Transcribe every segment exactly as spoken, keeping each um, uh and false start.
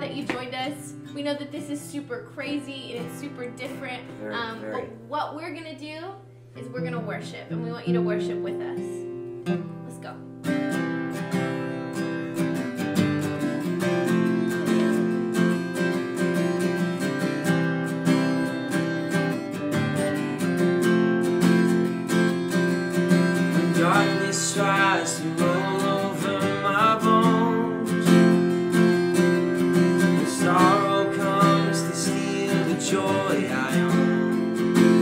that you joined us. We know that this is super crazy and it's super different. Very, um, very. But what we're going to do is we're going to worship, and we want you to worship with us. Let's go. Darkness tries to roll over my bones. When sorrow comes to steal the joy I own.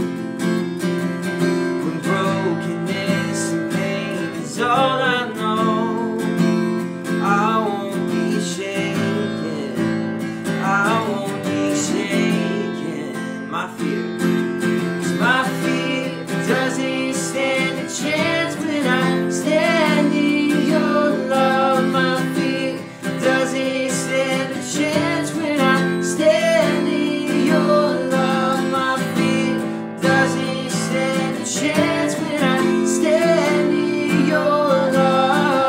When brokenness and pain is all I know, I won't be shaken. I won't be shaken. My fear, 'cause my fear doesn't stand a chance. I stand in your love, my fear doesn't stand a chance. When I stand in your love, my fear doesn't stand a chance. When I stand in your love.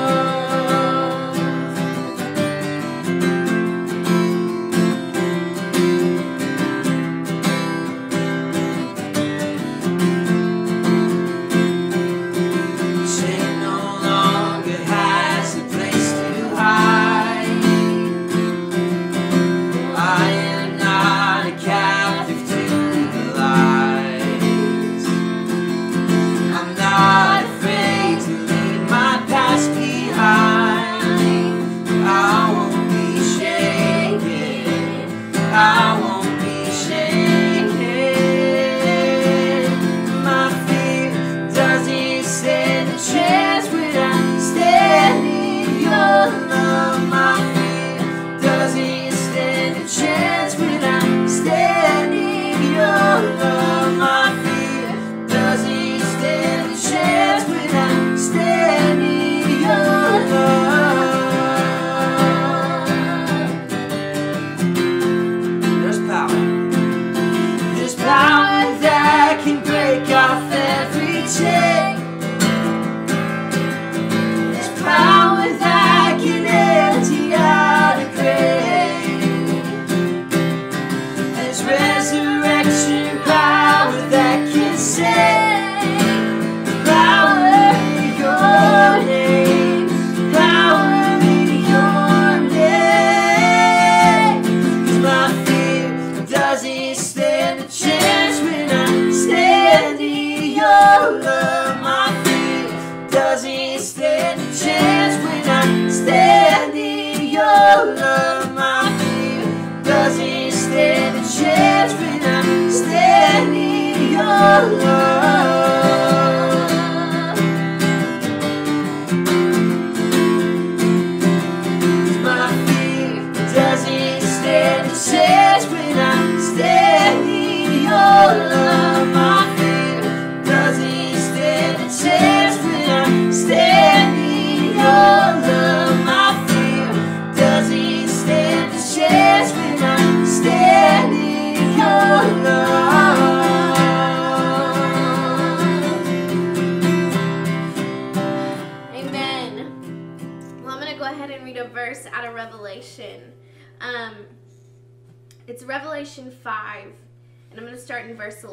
It's Revelation five, and I'm going to start in verse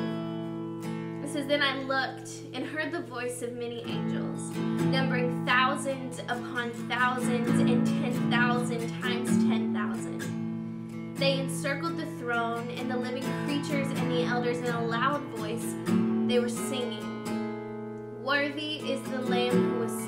eleven. It says, "Then I looked and heard the voice of many angels, numbering thousands upon thousands and ten thousand times ten thousand. They encircled the throne and the living creatures and the elders in a loud voice. They were singing, 'Worthy is the Lamb who was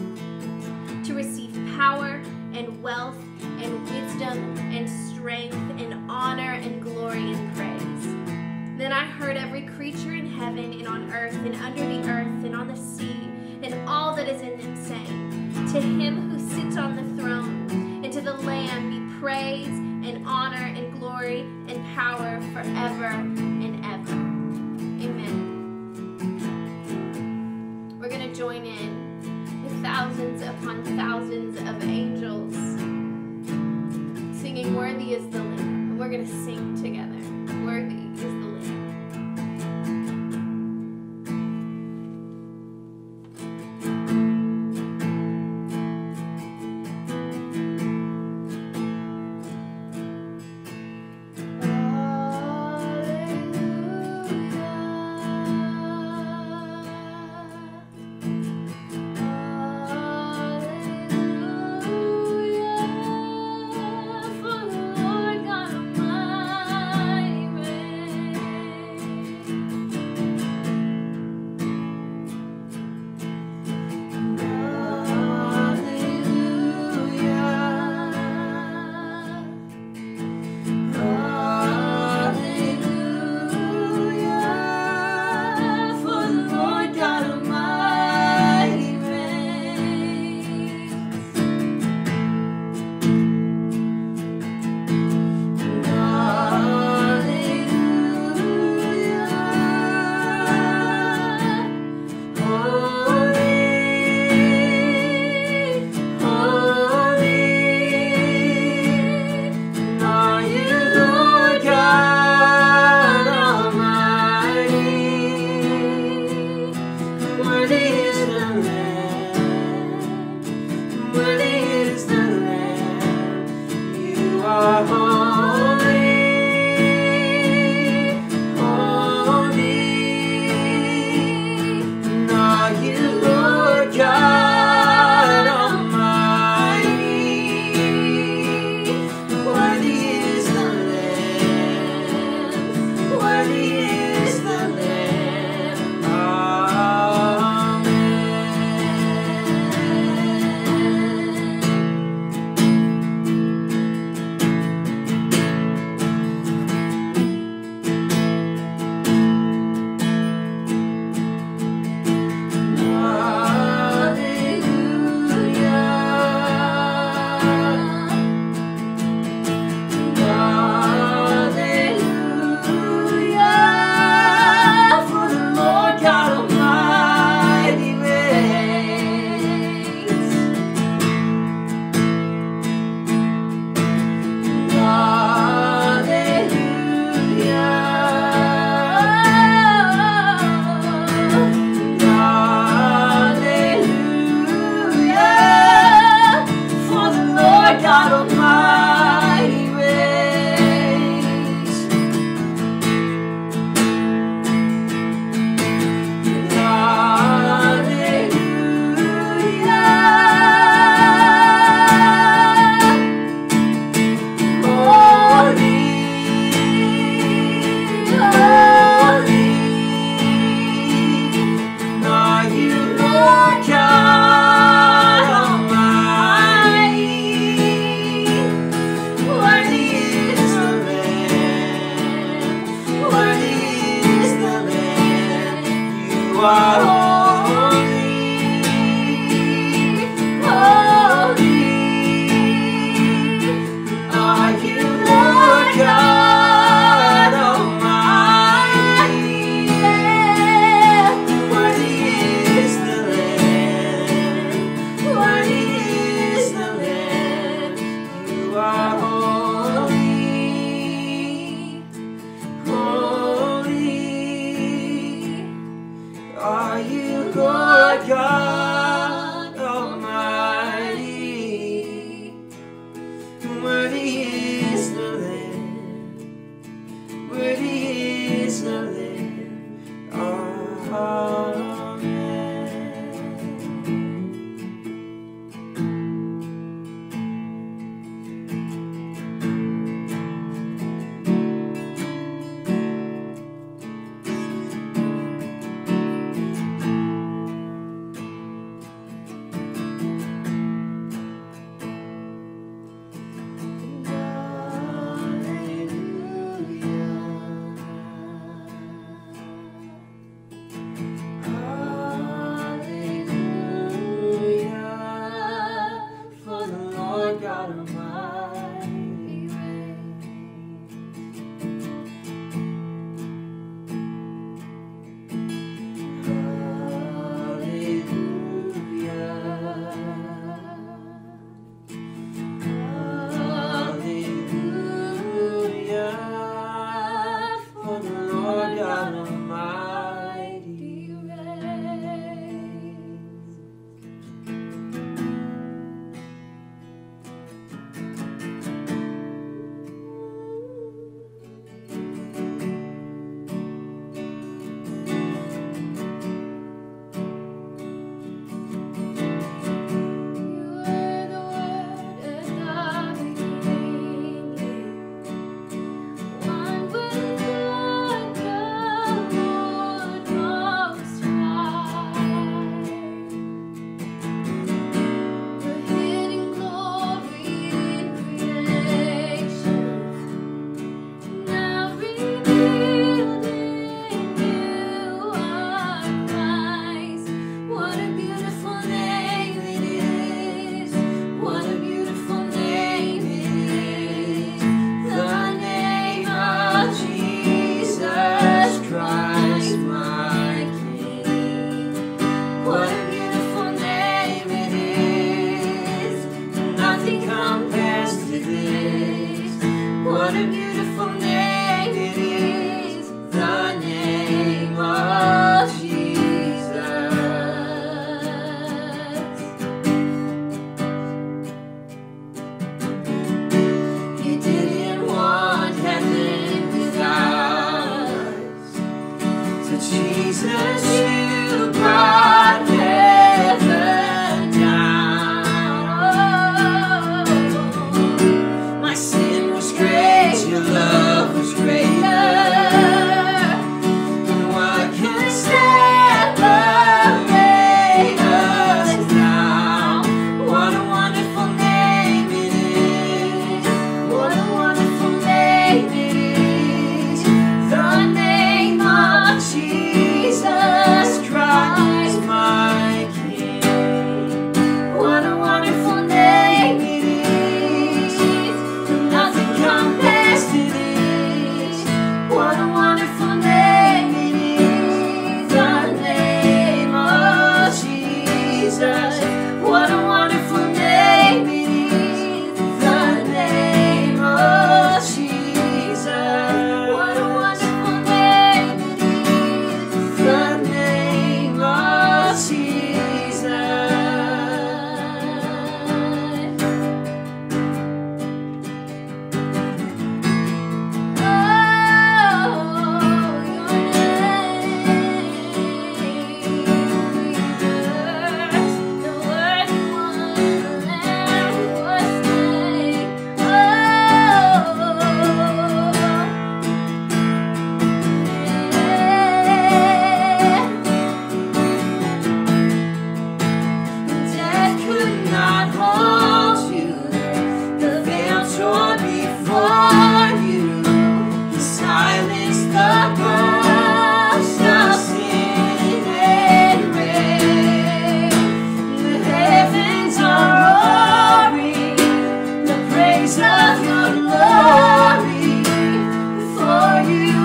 slain, to receive power and wealth and wisdom and strength and honor and glory and praise.' Then I heard every creature in heaven and on earth and under the earth and on the sea and all that is in them saying, 'To him who sits on the throne and to the Lamb be praise and honor and glory and power forever and ever. Amen." We're going to join in with thousands upon thousands of angels singing, "Worthy is the Lamb." And we're going to sing together, "Worthy is the Lamb."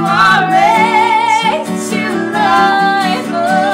are raised to life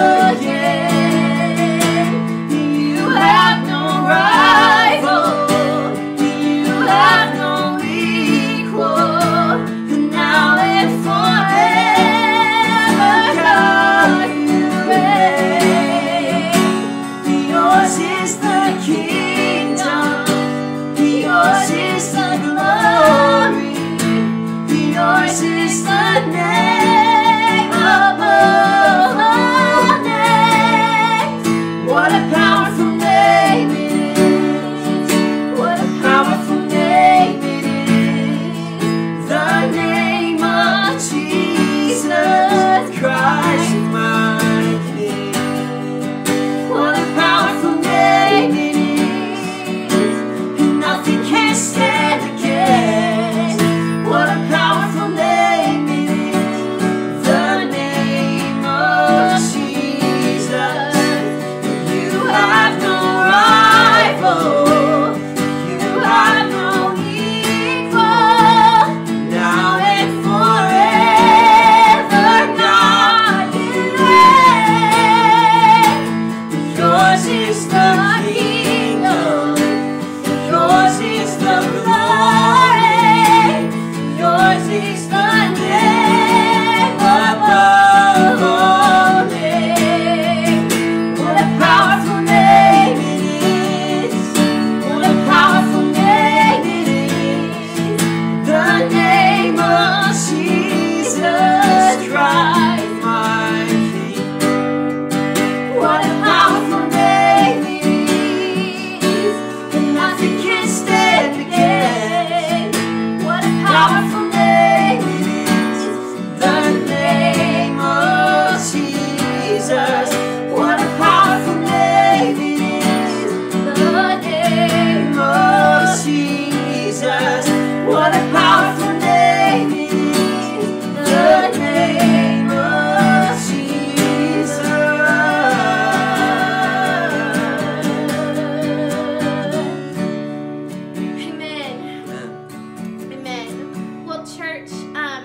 again. You have no rival, you have no equal, now and forever, God, you reign. Yours is the kingdom, yours is the glory, yours is the name above all names. What a powerful name it is. What a powerful name it is. The name of Jesus Christ, my King. What a powerful name it is. Nothing can stand against. What a powerful name it is. The name of Jesus. You have no rival, you have no equal, now and forever, God, you reign. Yours is the kingdom, yours is the glory, yours is the name above all names. What a powerful name it is. What a powerful name it is. The name of Jesus Christ, my King. What a powerful name it is. And nothing can stand against. What a powerful name it is. The name of Jesus. What a powerful name it is. The name of Jesus. What a powerful name it is. The name of Jesus. Amen. Amen. Well, church, um,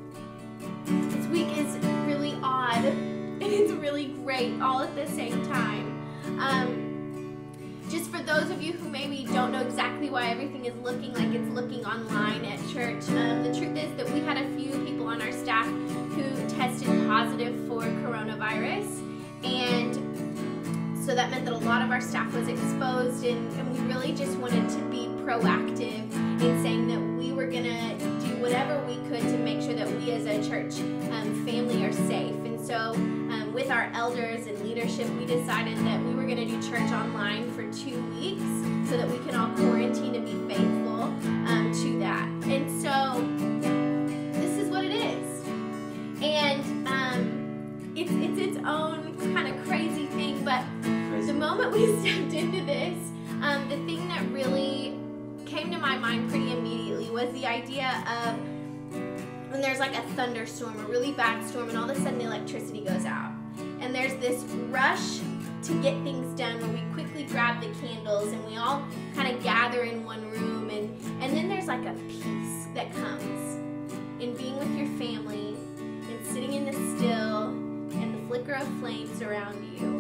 this week is really odd and it's really great all at the same time. Um, just for those of you who maybe don't know exactly why everything is looking like it's looking online at church, um, the truth is that we had a few people on our staff who tested positive for coronavirus, and so that meant that a lot of our staff was exposed, and, and we really just wanted to be proactive in saying that we were going to do whatever we could to make sure that we as a church um, family are safe. And so um, with our elders and leadership, we decided that we were going to do church online for two weeks so that we can all quarantine and be faithful um, to that. And so this is what it is. And um, it's, it's its own kind of crazy thing, but the moment we stepped into this, um, the thing that really came to my mind pretty immediately was the idea of when there's like a thunderstorm, a really bad storm, and all of a sudden the electricity goes out. And there's this rush to get things done where we quickly grab the candles and we all kind of gather in one room, and, and then there's like a peace that comes in being with your family and sitting in the still and the flicker of flames around you.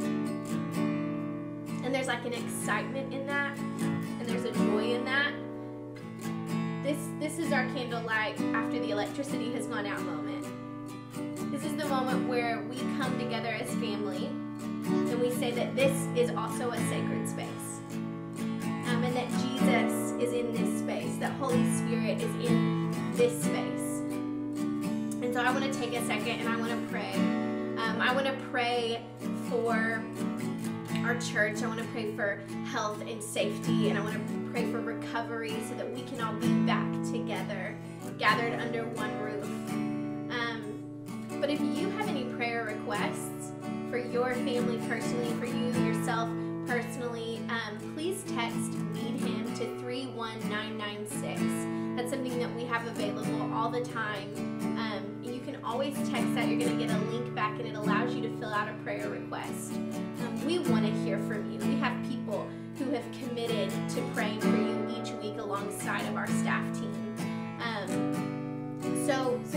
And there's like an excitement in that, and there's a joy in that. This this is our candlelight after the electricity has gone out moment. This is the moment where we come together as family and we say that this is also a sacred space. Um, and that Jesus is in this space, that Holy Spirit is in this space. And so I want to take a second and I want to pray. Um, I want to pray for our church. I want to pray for health and safety, and I want to pray for recovery so that we can all be back together, gathered under one roof. Um, but if you have any prayer requests for your family personally, for you yourself personally, um, please text Need Him to three one nine nine six. That's something that we have available all the time. Um, you can always text that. You're going to get a link back, and it allows you to fill out a prayer request. Um, we want to hear from you. We have people who have committed to praying for you each week alongside of our staff team. Um, so, so yeah, please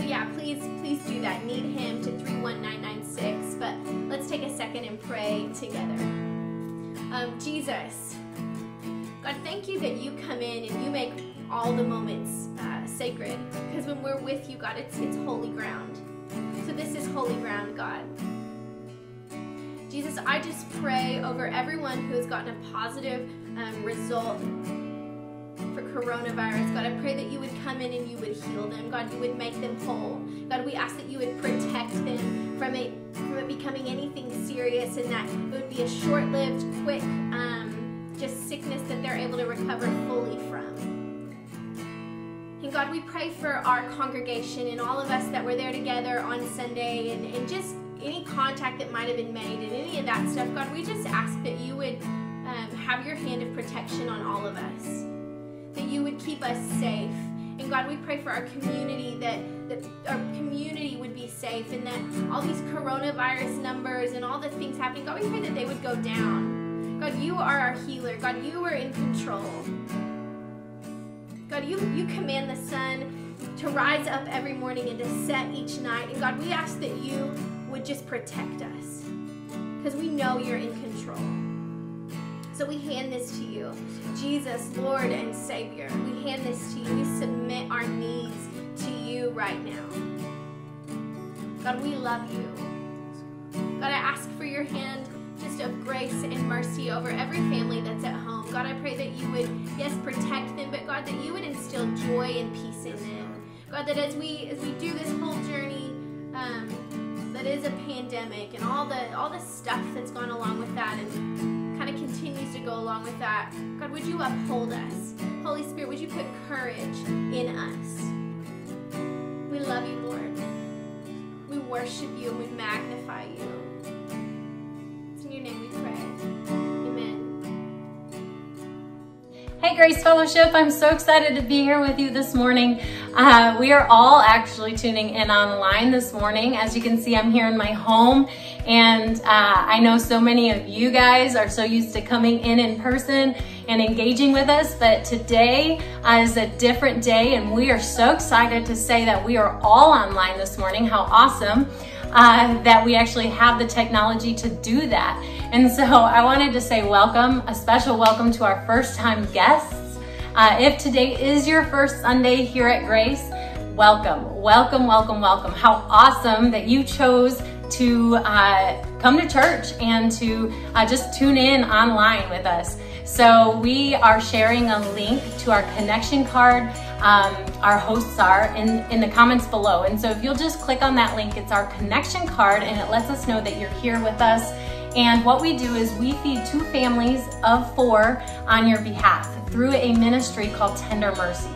please, please do that. Need him to three one nine nine six. But let's take a second and pray together. Um, Jesus, God, thank you that you come in and you make all the moments uh, sacred. Because when we're with you, God, it's, it's holy ground. So this is holy ground, God. Jesus, I just pray over everyone who has gotten a positive um, result for coronavirus. God, I pray that you would come in and you would heal them. God, you would make them whole. God, we ask that you would protect them from it, from it becoming anything serious, and that it would be a short-lived, quick, um, just sickness that they're able to recover fully from. And God, we pray for our congregation and all of us that were there together on Sunday, and, and just any contact that might have been made and any of that stuff. God, we just ask that you would um, have your hand of protection on all of us, that you would keep us safe. And God, we pray for our community, that, that our community would be safe, and that all these coronavirus numbers and all the things happening, God, we pray that they would go down. God, you are our healer. God, you are in control. God, you, you command the sun to rise up every morning and to set each night. And God, we ask that you would just protect us, because we know you're in control. So we hand this to you, Jesus, Lord and Savior. We hand this to you. We submit our needs to you right now. God, we love you. God, I ask for your hand just of grace and mercy over every family that's at home. God, I pray that you would, yes, protect them, but God, that you would instill joy and peace in them. God, that as we as we do this whole journey, um, that is a pandemic and all the all the stuff that's gone along with that and kind of continues to go along with that, God, would you uphold us? Holy Spirit, would you put courage in us? We love you, Lord. We worship you and we magnify you. It's in your name we pray. Amen. Hey Grace Fellowship, I'm so excited to be here with you this morning. Uh, we are all actually tuning in online this morning. As you can see, I'm here in my home, and uh, I know so many of you guys are so used to coming in in person and engaging with us, but today uh, is a different day, and we are so excited to say that we are all online this morning. How awesome uh, that we actually have the technology to do that. And so I wanted to say welcome, a special welcome to our first time guests. Uh, if today is your first Sunday here at Grace, welcome, welcome, welcome, welcome. How awesome that you chose to uh, come to church and to uh, just tune in online with us. So we are sharing a link to our connection card. Um, our hosts are in, in the comments below. And so if you'll just click on that link, it's our connection card, and it lets us know that you're here with us. And what we do is we feed two families of four on your behalf through a ministry called Tender Mercies.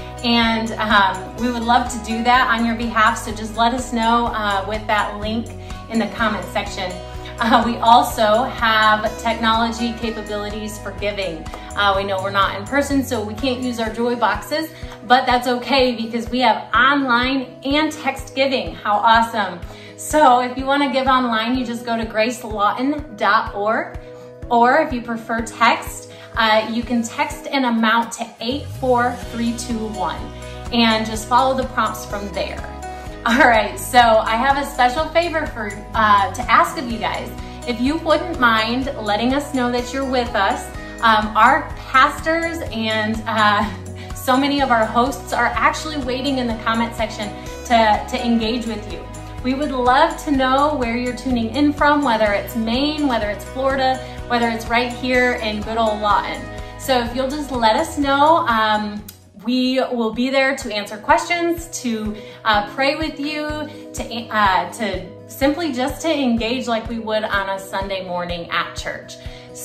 And um, we would love to do that on your behalf, so just let us know uh, with that link in the comment section. Uh, we also have technology capabilities for giving. Uh, we know we're not in person, so we can't use our Joy boxes, but that's okay because we have online and text giving. How awesome. So if you want to give online, you just go to grace lawton dot org, or if you prefer text, uh, you can text an amount to eight four three two one and just follow the prompts from there. All right, so I have a special favor for uh, to ask of you guys. If you wouldn't mind letting us know that you're with us, um, our pastors and uh, so many of our hosts are actually waiting in the comment section to, to engage with you. We would love to know where you're tuning in from, whether it's Maine, whether it's Florida, whether it's right here in good old Lawton. So if you'll just let us know, um, we will be there to answer questions, to uh, pray with you, to, uh, to simply just to engage like we would on a Sunday morning at church.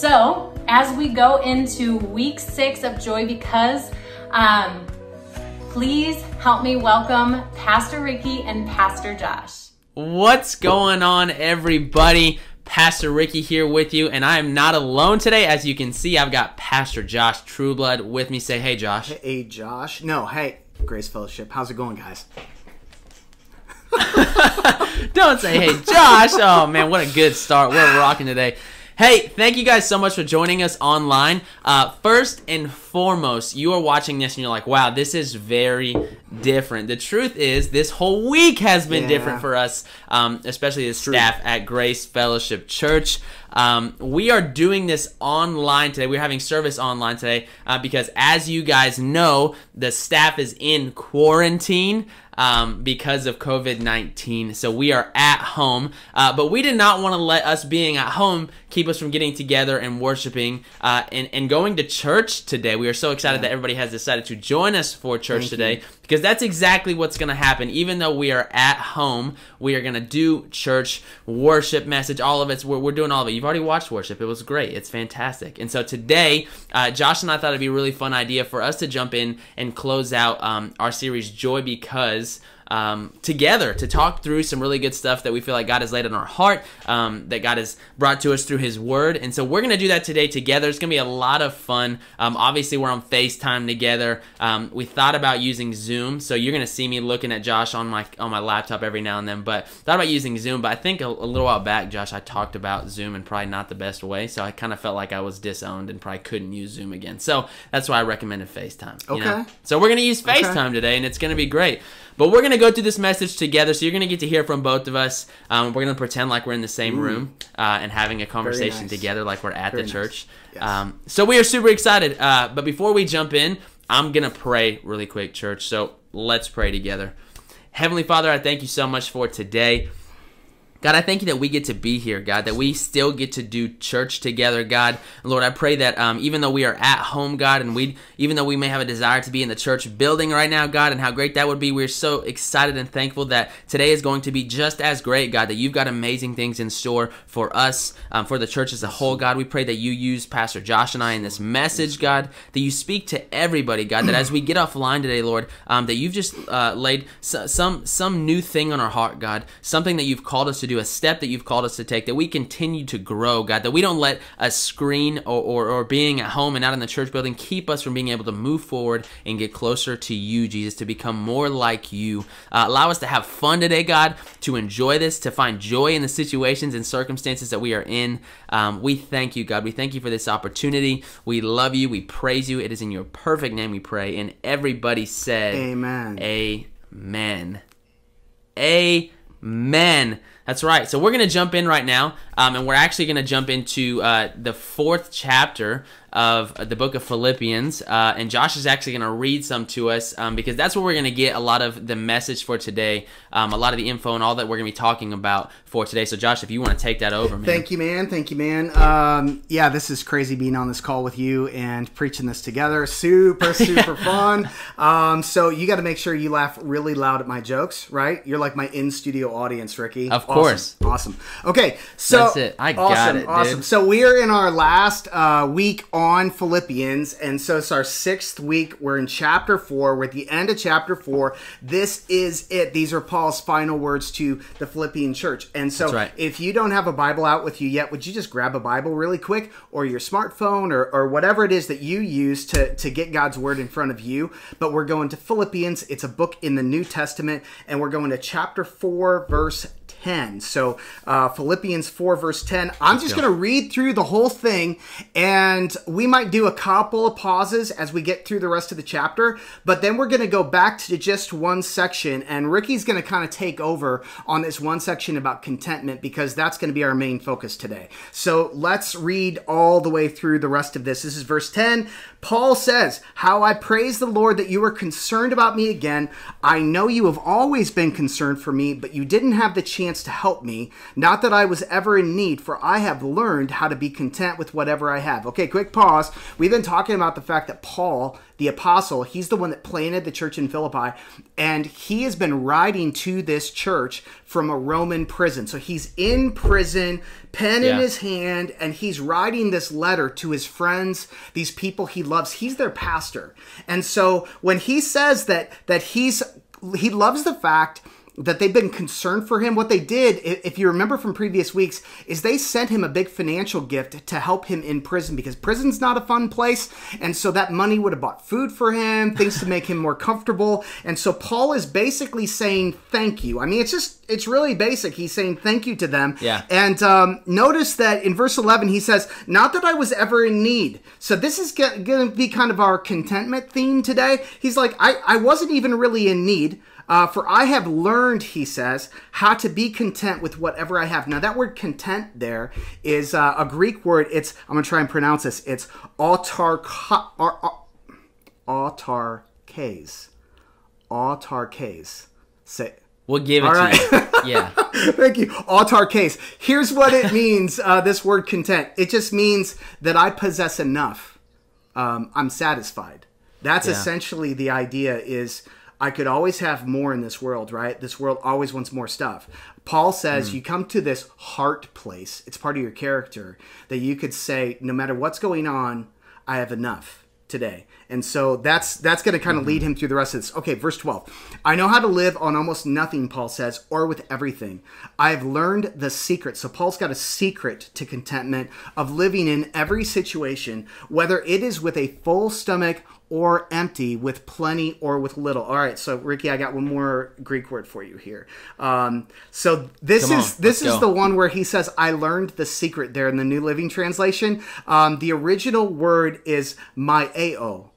So as we go into week six of Joy Because, um, please help me welcome Pastor Ricky and Pastor Josh. What's going on, everybody? Pastor Ricky here with you, and I am not alone today. As you can see, I've got Pastor Josh Trueblood with me. Say hey, Josh. Hey, Josh. No, hey, Grace Fellowship. How's it going, guys? Don't say hey, Josh. Oh, man, what a good start. We're rocking today. Hey, thank you guys so much for joining us online. Uh, first and foremost, foremost, you are watching this and you're like, wow, this is very different. The truth is, this whole week has been Yeah. different for us, um, especially the staff at Grace Fellowship Church. Um, we are doing this online today. We're having service online today uh, because, as you guys know, the staff is in quarantine um, because of COVID nineteen. So we are at home, uh, but we did not want to let us being at home keep us from getting together and worshiping uh, and, and going to church today. We are so excited yeah. that everybody has decided to join us for church Thank today you. because that's exactly what's going to happen. Even though we are at home, we are going to do church, worship, message, all of it. We're, we're doing all of it. You've already watched worship. It was great. It's fantastic. And so today, uh, Josh and I thought it'd be a really fun idea for us to jump in and close out um, our series Joy Because Um, together to talk through some really good stuff that we feel like God has laid on our heart, um, that God has brought to us through His Word. And so we're going to do that today together. It's going to be a lot of fun. Um, obviously, we're on FaceTime together. Um, we thought about using Zoom, so you're going to see me looking at Josh on my on my laptop every now and then. But thought about using Zoom. But I think a, a little while back, Josh, I talked about Zoom in probably not the best way. So I kind of felt like I was disowned and probably couldn't use Zoom again. So that's why I recommended FaceTime. You Okay. know? So we're going to use FaceTime Okay. today, and it's going to be great. But we're going to go through this message together, so you're going to get to hear from both of us. Um, we're going to pretend like we're in the same Ooh. room uh, and having a conversation nice. together like we're at Very the nice. church. Yes. Um, so we are super excited. Uh, but before we jump in, I'm going to pray really quick, church. So let's pray together. Heavenly Father, I thank you so much for today. God, I thank you that we get to be here, God, that we still get to do church together, God. Lord, I pray that um, even though we are at home, God, and we, even though we may have a desire to be in the church building right now, God, and how great that would be, we're so excited and thankful that today is going to be just as great, God, that you've got amazing things in store for us, um, for the church as a whole, God. We pray that you use Pastor Josh and I in this message, God, that you speak to everybody, God, that as we get offline today, Lord, um, that you've just uh, laid so, some, some new thing on our heart, God, something that you've called us to do, a step that you've called us to take, that we continue to grow, God, that we don't let a screen or, or, or being at home and not in the church building keep us from being able to move forward and get closer to you, Jesus, to become more like you. Uh, allow us to have fun today, God, to enjoy this, to find joy in the situations and circumstances that we are in. Um, we thank you, God. We thank you for this opportunity. We love you. We praise you. It is in your perfect name we pray. And everybody said, Amen. Amen. Amen. That's right. So we're going to jump in right now, um, and we're actually going to jump into uh, the fourth chapter of the book of Philippians, uh, and Josh is actually going to read some to us um, because that's where we're going to get a lot of the message for today, um, a lot of the info and all that we're going to be talking about for today. So Josh, if you want to take that over, man. Thank you, man. Thank you, man. Um, yeah, this is crazy being on this call with you and preaching this together. Super, super fun. Um, so you got to make sure you laugh really loud at my jokes, right? You're like my in-studio audience, Ricky. Of Awesome. course. Awesome. Okay, so That's it. I got awesome, it, dude. Awesome. So we are in our last uh, week on Philippians, and so it's our sixth week. We're in chapter four. We're at the end of chapter four. This is it. These are Paul's final words to the Philippian church. And so That's right. if you don't have a Bible out with you yet, would you just grab a Bible really quick, or your smartphone, or, or whatever it is that you use to, to get God's word in front of you? But we're going to Philippians. It's a book in the New Testament, and we're going to chapter four, verse ten. So uh, Philippians four, verse ten. I'm Let's just go. going to read through the whole thing, and we might do a couple of pauses as we get through the rest of the chapter, but then we're going to go back to just one section, and Ricky's going to kind of take over on this one section about contentment, because that's going to be our main focus today. So let's read all the way through the rest of this. This is verse ten. Paul says, "How I praise the Lord that you are concerned about me again. I know you have always been concerned for me, but you didn't have the chance to help me. Not that I was ever in need, for I have learned how to be content with whatever I have." Okay, quick pause. We've been talking about the fact that Paul, the apostle, he's the one that planted the church in Philippi, and he has been writing to this church from a Roman prison. So he's in prison, pen Yeah. in his hand, and he's writing this letter to his friends, these people he loves. He's their pastor. And so when he says that that he's he loves the fact that they've been concerned for him. What they did, if you remember from previous weeks, is they sent him a big financial gift to help him in prison, because prison's not a fun place. And so that money would have bought food for him, things to make him more comfortable. And so Paul is basically saying thank you. I mean, it's just, it's really basic. He's saying thank you to them. Yeah. And um, notice that in verse eleven, he says, not that I was ever in need. So this is going to be kind of our contentment theme today. He's like, I, I wasn't even really in need. Uh, for I have learned, he says, how to be content with whatever I have. Now, that word content there is uh, a Greek word. It's, I'm going to try and pronounce this. It's autarka, autarkes. Autarkes. Say. We'll give it All to right. you. Yeah. Thank you. Autarkes. Here's what it means, uh, this word content. It just means that I possess enough. Um, I'm satisfied. That's Yeah. essentially the idea is... I could always have more in this world, right? This world always wants more stuff. Paul says mm. you come to this heart place. It's part of your character that you could say, no matter what's going on, I have enough today. And so that's that's going to kind of mm-hmm. lead him through the rest of this. Okay, verse twelve. I know how to live on almost nothing, Paul says, or with everything. I have learned the secret. So Paul's got a secret to contentment of living in every situation, whether it is with a full stomach or empty, with plenty or with little. All right, so Ricky, I got one more Greek word for you here. Um, so this Come is on, this let's is go. the one where he says, "I learned the secret." There in the New Living Translation, um, the original word is myao,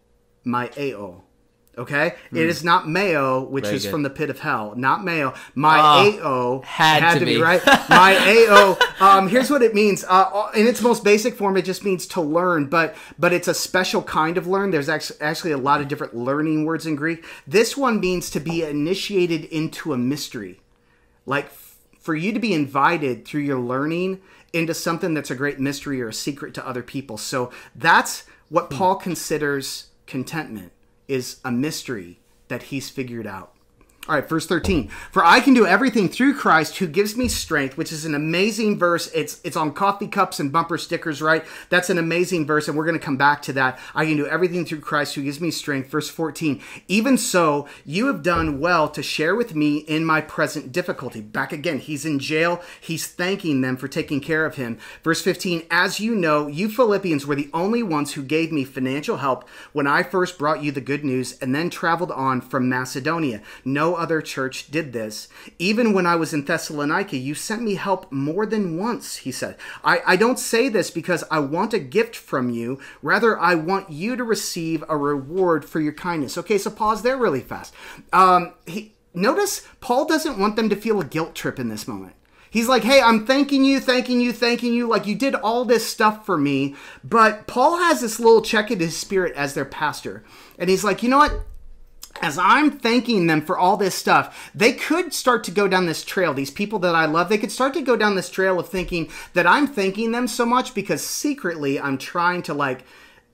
myao. Okay, hmm. It is not mayo, which Very is good. from the pit of hell. Not mayo. My ao had had to to be, be. right. My ao. Um, here's what it means. Uh, in its most basic form, it just means to learn, but but it's a special kind of learn. There's actually actually a lot of different learning words in Greek. This one means to be initiated into a mystery, like f- for you to be invited through your learning into something that's a great mystery or a secret to other people. So that's what hmm. Paul considers contentment. Is a mystery that he's figured out. All right, verse thirteen. For I can do everything through Christ who gives me strength, which is an amazing verse. It's it's on coffee cups and bumper stickers, right? That's an amazing verse, and we're going to come back to that. I can do everything through Christ who gives me strength. Verse fourteen. Even so, you have done well to share with me in my present difficulty. Back again, he's in jail. He's thanking them for taking care of him. Verse fifteen. As you know, you Philippians were the only ones who gave me financial help when I first brought you the good news and then traveled on from Macedonia. No other church did this. Even when I was in Thessalonica, you sent me help more than once, he said. I, I don't say this because I want a gift from you. Rather, I want you to receive a reward for your kindness. Okay, so pause there really fast. Um, he, notice Paul doesn't want them to feel a guilt trip in this moment. He's like, hey, I'm thanking you, thanking you, thanking you. Like, you did all this stuff for me. But Paul has this little check in his spirit as their pastor. And he's like, you know what? As I'm thanking them for all this stuff, they could start to go down this trail. These people that I love, they could start to go down this trail of thinking that I'm thanking them so much because secretly I'm trying to like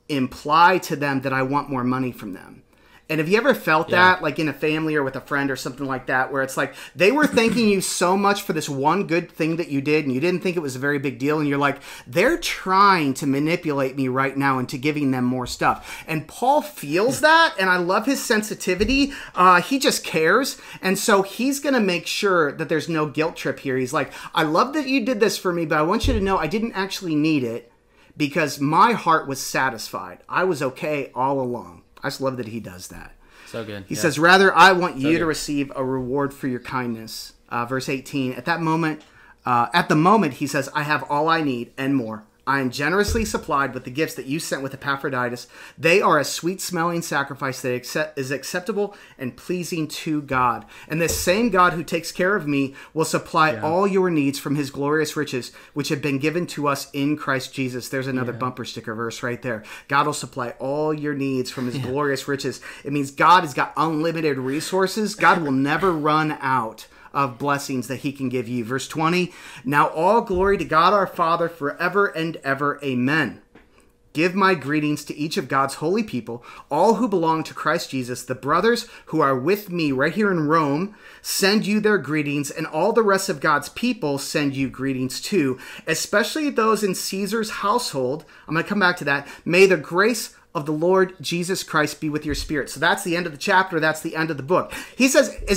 imply to them that I want more money from them. And have you ever felt Yeah. that, like in a family or with a friend or something like that, where it's like they were thanking you so much for this one good thing that you did and you didn't think it was a very big deal, and you're like, they're trying to manipulate me right now into giving them more stuff. And Paul feels that, and I love his sensitivity. Uh, he just cares, and so he's going to make sure that there's no guilt trip here. He's like, I love that you did this for me, but I want you to know I didn't actually need it because my heart was satisfied. I was okay all along. I just love that he does that. So good. He yeah. says, rather, I want you So to good. receive a reward for your kindness. Uh, verse eighteen, at that moment, uh, at the moment, he says, I have all I need and more. I am generously supplied with the gifts that you sent with Epaphroditus. They are a sweet-smelling sacrifice that accept, is acceptable and pleasing to God. And this same God who takes care of me will supply Yeah. all your needs from his glorious riches, which have been given to us in Christ Jesus. There's another Yeah. bumper sticker verse right there. God will supply all your needs from his yeah. glorious riches. It means God has got unlimited resources. God will never run out of blessings that he can give you. Verse twenty, now all glory to God our Father forever and ever. Amen. Give my greetings to each of God's holy people, all who belong to Christ Jesus. The brothers who are with me right here in Rome send you their greetings, and all the rest of God's people send you greetings too, especially those in Caesar's household. I'm going to come back to that. May the grace of the Lord Jesus Christ be with your spirit. So that's the end of the chapter. That's the end of the book. He says, espe-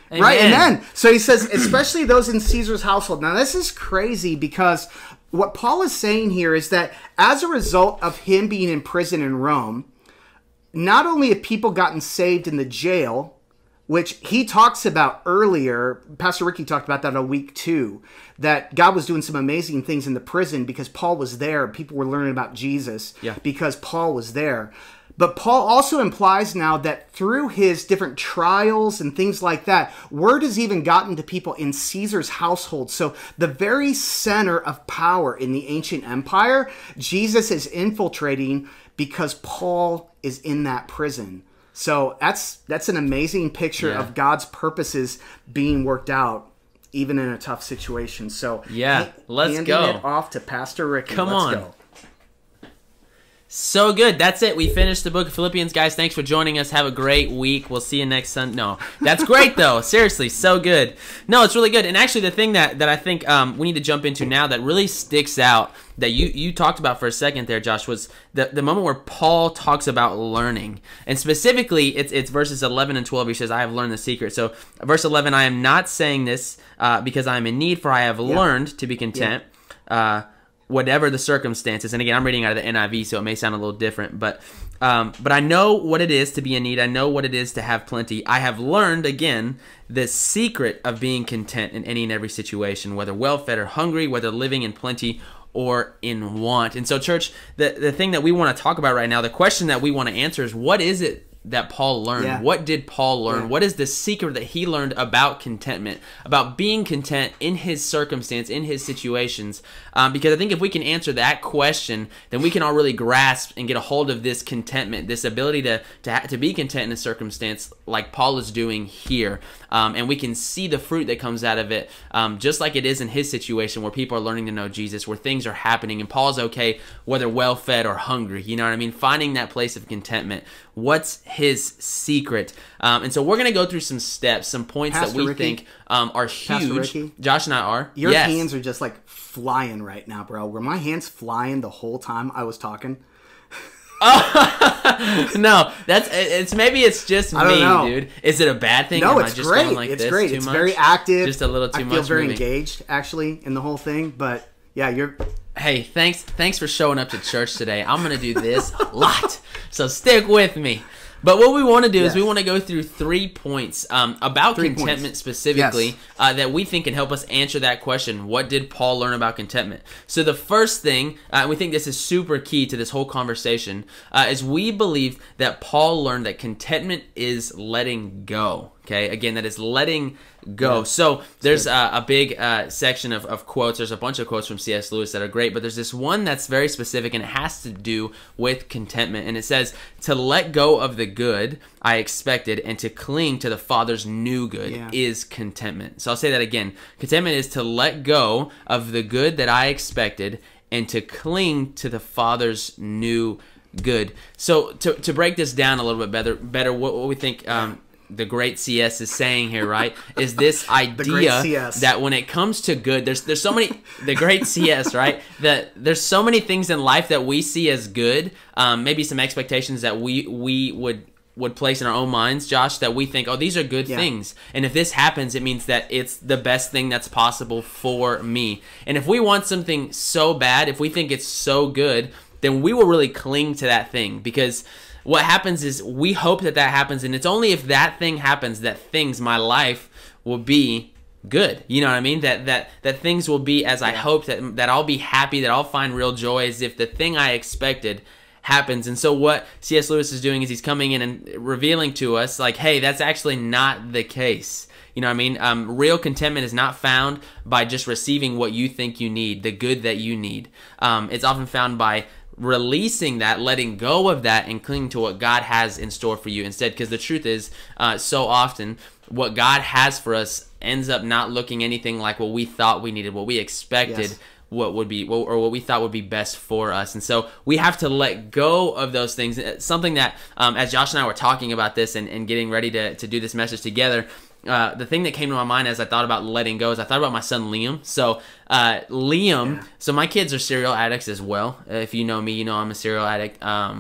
Amen. Right, amen. So he says, especially those in Caesar's household. Now, this is crazy because what Paul is saying here is that as a result of him being in prison in Rome, not only have people gotten saved in the jail, which he talks about earlier, Pastor Ricky talked about that a week two, that God was doing some amazing things in the prison because Paul was there. People were learning about Jesus yeah. because Paul was there. But Paul also implies now that through his different trials and things like that, word has even gotten to people in Caesar's household. So the very center of power in the ancient empire, Jesus is infiltrating because Paul is in that prison. So that's that's an amazing picture yeah. of God's purposes being worked out, even in a tough situation. So yeah, let's handing go. it off to Pastor Ricky. Come let's on. Go. So good. That's it. We finished the book of Philippians, guys. Thanks for joining us. Have a great week. We'll see you next Sunday. No, that's great, though. Seriously, so good. No, it's really good. And actually, the thing that, that I think um, we need to jump into now that really sticks out that you, you talked about for a second there, Josh, was the, the moment where Paul talks about learning. And specifically, it's, it's verses eleven and twelve. He says, I have learned the secret. So verse eleven, I am not saying this uh, because I am in need, for I have yeah. learned to be content. Yeah. Uh, whatever the circumstances. And again, I'm reading out of the N I V, so it may sound a little different, but um, but I know what it is to be in need. I know what it is to have plenty. I have learned, again, the secret of being content in any and every situation, whether well-fed or hungry, whether living in plenty or in want. And so, church, the, the thing that we want to talk about right now, the question that we want to answer is, what is it that Paul learned? Yeah. What did Paul learn? Yeah. What is the secret that he learned about contentment, about being content in his circumstance, in his situations? Um, because I think if we can answer that question, then we can all really grasp and get a hold of this contentment, this ability to to, ha- to be content in a circumstance like Paul is doing here. Um, and we can see the fruit that comes out of it, um, just like it is in his situation where people are learning to know Jesus, where things are happening, and Paul's okay whether well-fed or hungry. You know what I mean? Finding that place of contentment. What's his secret? Um, and so we're going to go through some steps, some points Pastor that we Ricky? think um, are Pastor huge. Ricky? Josh and I are. Your yes. hands are just like flying right now, bro. Were my hands flying the whole time I was talking? No, that's it's maybe it's just I don't me, know. dude. Is it a bad thing? No, Am it's I just great. Going like it's this great. Too It's much? very active. Just a little too I much. feel very moving. engaged, actually, in the whole thing. But yeah, you're. Hey, thanks thanks for showing up to church today. I'm going to do this a lot, so stick with me. But what we want to do Yes. is we want to go through three points um, about Three contentment points. specifically Yes. uh, that we think can help us answer that question. What did Paul learn about contentment? So the first thing, uh, and we think this is super key to this whole conversation, uh, is we believe that Paul learned that contentment is letting go. Okay, again, that is letting go. Yeah. So there's a, a big uh, section of, of quotes. There's a bunch of quotes from C S Lewis that are great, but there's this one that's very specific, and it has to do with contentment. And it says, to let go of the good I expected and to cling to the Father's new good Yeah. is contentment. So I'll say that again. Contentment is to let go of the good that I expected and to cling to the Father's new good. So to, to break this down a little bit better, better what, what we think um, the great C S is saying here, right, is this idea C S. that when it comes to good, there's there's so many, the great C S, right, that there's so many things in life that we see as good, um, maybe some expectations that we we would would place in our own minds, Josh, that we think, oh, these are good Yeah. things. And if this happens, it means that it's the best thing that's possible for me. And if we want something so bad, if we think it's so good, then we will really cling to that thing, because what happens is we hope that that happens, and it's only if that thing happens that things, my life, will be good. You know what I mean? That that that things will be as I hope, that that I'll be happy, that I'll find real joy, as if the thing I expected happens. And so what C S Lewis is doing is he's coming in and revealing to us, like, hey, that's actually not the case. You know what I mean? Um, real contentment is not found by just receiving what you think you need, the good that you need. Um, it's often found by releasing that, letting go of that, and clinging to what God has in store for you instead. Because the truth is, uh, so often, what God has for us ends up not looking anything like what we thought we needed, what we expected. Yes. What would be, or what we thought would be best for us. And so we have to let go of those things. It's something that, um, as Josh and I were talking about this and, and getting ready to, to do this message together, uh, the thing that came to my mind as I thought about letting go is I thought about my son Liam. So uh, Liam, Yeah. so my kids are cereal addicts as well. If you know me, you know I'm a cereal addict. Um,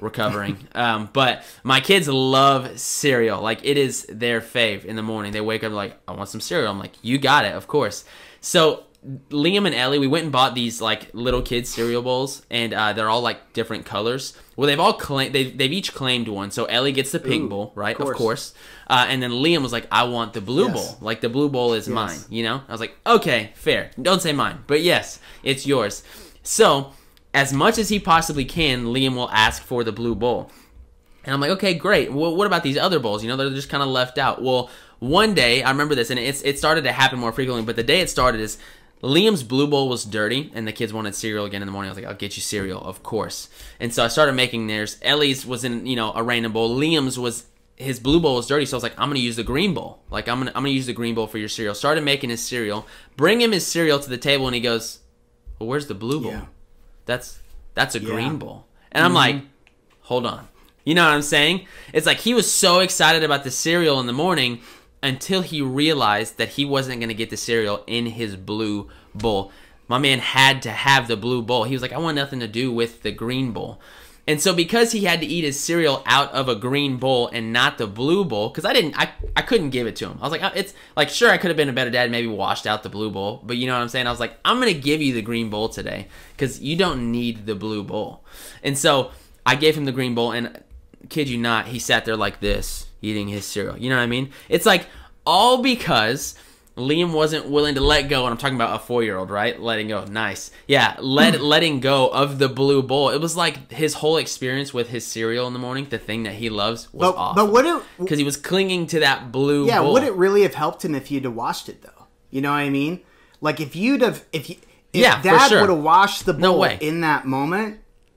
recovering. um, but my kids love cereal. Like, it is their fave in the morning. They wake up like, I want some cereal. I'm like, you got it, of course. So Liam and Ellie, we went and bought these like little kids cereal bowls, and uh, they're all like different colors. Well, they've all claimed they've they've each claimed one. So Ellie gets the pink Ooh, bowl, right? of Of course. course. Uh, and then Liam was like, I want the blue Yes. bowl. Like, the blue bowl is Yes. mine. You know? I was like, okay, fair. Don't say mine, but yes, it's yours. So as much as he possibly can, Liam will ask for the blue bowl. And I'm like, okay, great. Well, what about these other bowls? You know, they're just kind of left out. Well, one day, I remember this, and it's it started to happen more frequently, but the day it started is Liam's blue bowl was dirty, and the kids wanted cereal again in the morning. I was like, I'll get you cereal, of course. And so I started making theirs. Ellie's was in, you know, a random bowl. Liam's was, his blue bowl was dirty, so I was like, I'm going to use the green bowl. Like, I'm going to I'm gonna use the green bowl for your cereal. Started making his cereal. Bring him his cereal to the table, and he goes, well, where's the blue bowl? Yeah. That's that's a Yeah. green bowl. And I'm like, hold on. You know what I'm saying? It's like he was so excited about the cereal in the morning until he realized that he wasn't going to get the cereal in his blue bowl. My man had to have the blue bowl. He was like, I want nothing to do with the green bowl. And so because he had to eat his cereal out of a green bowl and not the blue bowl, because I didn't, I, I couldn't give it to him. I was like, it's like, sure, I could have been a better dad and maybe washed out the blue bowl, but you know what I'm saying? I was like, I'm going to give you the green bowl today because you don't need the blue bowl. And so I gave him the green bowl, and kid you not, he sat there like this, eating his cereal. You know what I mean? It's like all because Liam wasn't willing to let go, and I'm talking about a four-year-old, right? Letting go. Nice. Yeah, let, letting go of the blue bowl. It was like his whole experience with his cereal in the morning, the thing that he loves, was But, off. but would it? Because he was clinging to that blue Yeah, bowl. would it really have helped him if you'd have washed it though? You know what I mean? Like if you'd have, if you, if Yeah, for Dad sure. would have washed the No bowl way. in that moment,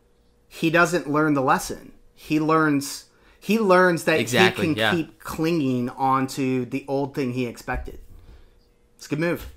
he doesn't learn the lesson. He learns. He learns that Exactly, he can yeah. keep clinging onto the old thing he expected. It's a good move.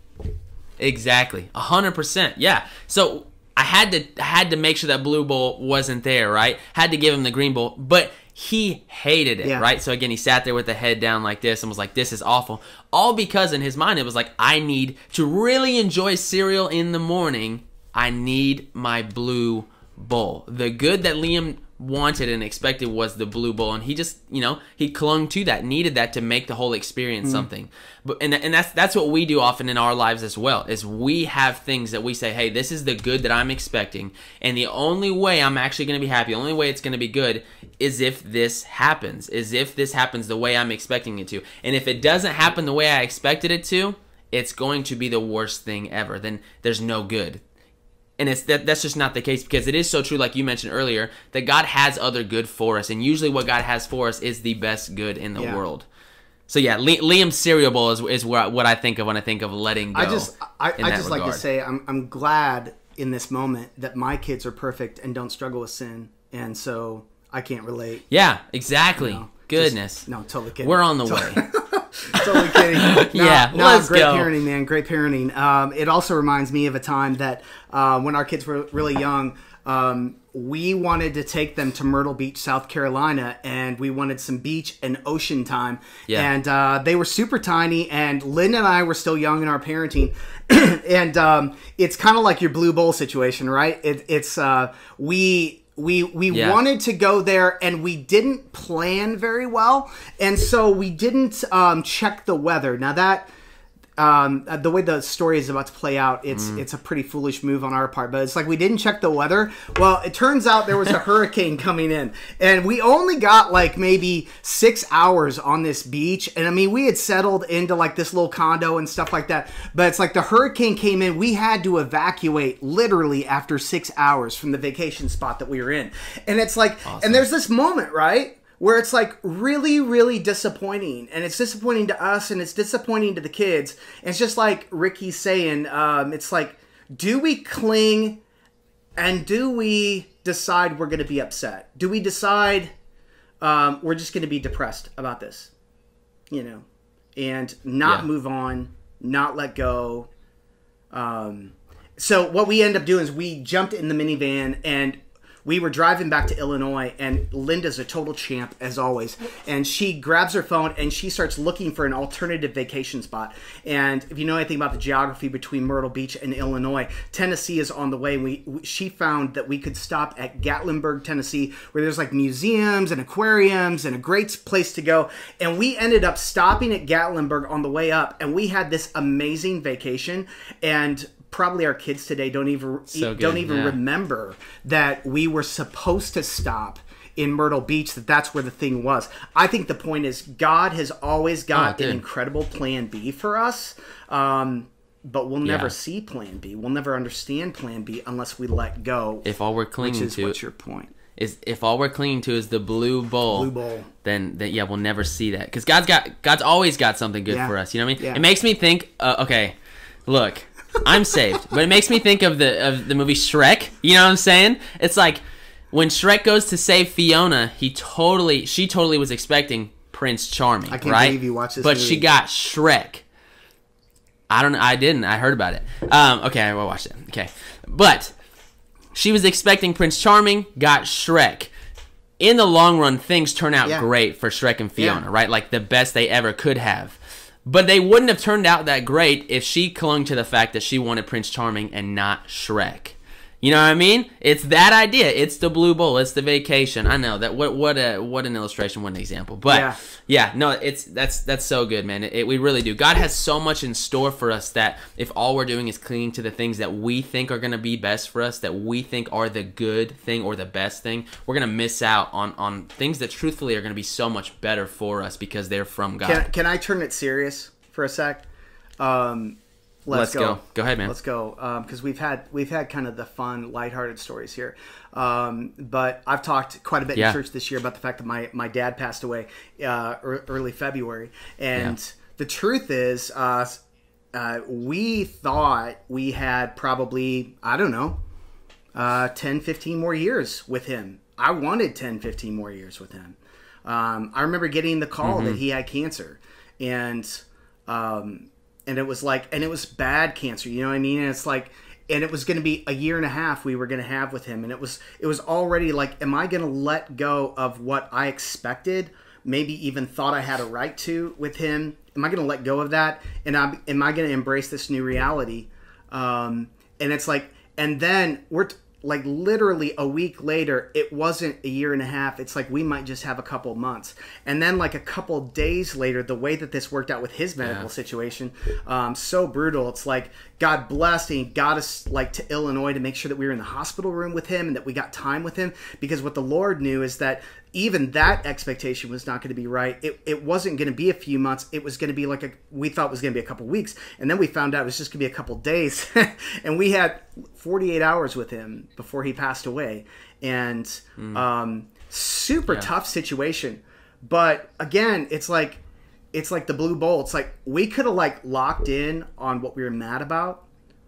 Exactly, a hundred percent. Yeah. So I had to I had to make sure that blue bowl wasn't there, right? Had to give him the green bowl, but he hated it, Yeah. right? So again, he sat there with the head down like this and was like, "This is awful." All because in his mind it was like, "I need to really enjoy cereal in the morning. I need my blue bowl." The good that Liam wanted and expected was the blue bowl, and he just, you know, he clung to that, needed that to make the whole experience something. But and, and that's that's what we do often in our lives as well, is we have things that we say, hey, this is the good that I'm expecting, and the only way I'm actually going to be happy, the only way it's going to be good is if this happens, is if this happens the way I'm expecting it to. And if it doesn't happen the way I expected it to, it's going to be the worst thing ever. Then there's no good. And it's that that's just not the case, because it is so true, like you mentioned earlier, that God has other good for us. And usually what God has for us is the best good in the Yeah. world. So yeah, Li- Liam's cereal bowl is, is what, what I think of when I think of letting go. I just, I, in I that just like to regard. say, I'm, I'm glad in this moment that my kids are perfect and don't struggle with sin, and so I can't relate. Yeah, exactly. No, just- Goodness. no, totally kidding. We're on the Totally- way. totally kidding. No, Yeah, no, let's great go. parenting, man. Great parenting. Um, it also reminds me of a time that uh, when our kids were really young, um, we wanted to take them to Myrtle Beach, South Carolina, and we wanted some beach and ocean time. Yeah. And uh, they were super tiny, and Lynn and I were still young in our parenting. and um, it's kind of like your Blue Bowl situation, right? It, it's uh, we. We we Yeah. wanted to go there, and we didn't plan very well, and so we didn't um, check the weather. Now that um, the way the story is about to play out, it's Mm. it's a pretty foolish move on our part. But it's like we didn't check the weather. Well, it turns out there was a hurricane coming in, and we only got like maybe six hours on this beach. And I mean, we had settled into like this little condo and stuff like that. But it's like the hurricane came in. We had to evacuate literally after six hours from the vacation spot that we were in. And it's like, and there's this moment, right? Where it's like really, really disappointing. And it's disappointing to us, and it's disappointing to the kids. And it's just like Ricky's saying, um, it's like, do we cling, and do we decide we're going to be upset? Do we decide um, we're just going to be depressed about this? You know, and not Yeah. move on, not let go. Um, so what we end up doing is we jumped in the minivan, and we were driving back to Illinois, and Linda's a total champ, as always. And she grabs her phone, and she starts looking for an alternative vacation spot. And if you know anything about the geography between Myrtle Beach and Illinois, Tennessee is on the way. We, we She found that we could stop at Gatlinburg, Tennessee, where there's like museums and aquariums and a great place to go. And we ended up stopping at Gatlinburg on the way up, and we had this amazing vacation. And probably our kids today don't even So good, don't even yeah. remember that we were supposed to stop in Myrtle Beach, that that's where the thing was. I think the point is God has always got Oh, an dude. incredible plan B for us, um, but we'll never Yeah. see plan B. We'll never understand plan B unless we let go, If all we're which clinging is to what's your point. is if all we're clinging to is the blue bowl, Blue bowl. then, then yeah, we'll never see that, because God's got God's always got something good Yeah. for us. You know what I mean? Yeah. It makes me think. Uh, okay, look, I'm saved, but it makes me think of the of the movie Shrek. You know what I'm saying? It's like when Shrek goes to save Fiona, he totally, she totally was expecting Prince Charming, I can't right? believe you watched this but movie. she got Shrek. I don't know. I didn't. I heard about it. Um, okay, I watched it. Okay, but she was expecting Prince Charming, got Shrek. In the long run, things turn out Yeah. great for Shrek and Fiona, Yeah. right? Like the best they ever could have. But they wouldn't have turned out that great if she clung to the fact that she wanted Prince Charming and not Shrek. You know what I mean? It's that idea. It's the blue bowl. It's the vacation. I know that. What what a what an illustration. What an example. But Yeah. yeah, no, it's that's that's so good, man. It, it, we really do. God has so much in store for us that if all we're doing is clinging to the things that we think are going to be best for us, that we think are the good thing or the best thing, we're going to miss out on on things that truthfully are going to be so much better for us because they're from God. Can, can I turn it serious for a sec? Um, let's, Let's go. Go ahead, man. Let's go, because we've had we've had kind of the fun, lighthearted stories here. Um, but I've talked quite a bit Yeah. in church this year about the fact that my, my dad passed away uh, ear- early February, and Yeah. the truth is, uh, uh, we thought we had probably, I don't know, uh, ten, fifteen more years with him. I wanted ten, fifteen more years with him. Um, I remember getting the call that he had cancer, and um, and it was like, and it was bad cancer, you know what I mean? And it's like, and it was going to be a year and a half we were going to have with him, and it was it was already like, am I going to let go of what I expected, maybe even thought I had a right to with him? Am I going to let go of that, and I'm, am I going to embrace this new reality? Um, and it's like, and then we're t- like literally a week later, it wasn't a year and a half. It's like we might just have a couple months. And then like a couple days later, the way that this worked out with his medical Yeah. situation, um, so brutal. It's like God blessed, and he got us like to Illinois to make sure that we were in the hospital room with him and that we got time with him, because what the Lord knew is that even that expectation was not going to be right. It, it wasn't going to be a few months. It was going to be like a, we thought it was going to be a couple weeks. And then we found out it was just going to be a couple days. And we had forty-eight hours with him before he passed away. And um, super Yeah. tough situation. But again, it's like, it's like the blue bowl. It's like we could have like locked in on what we were mad about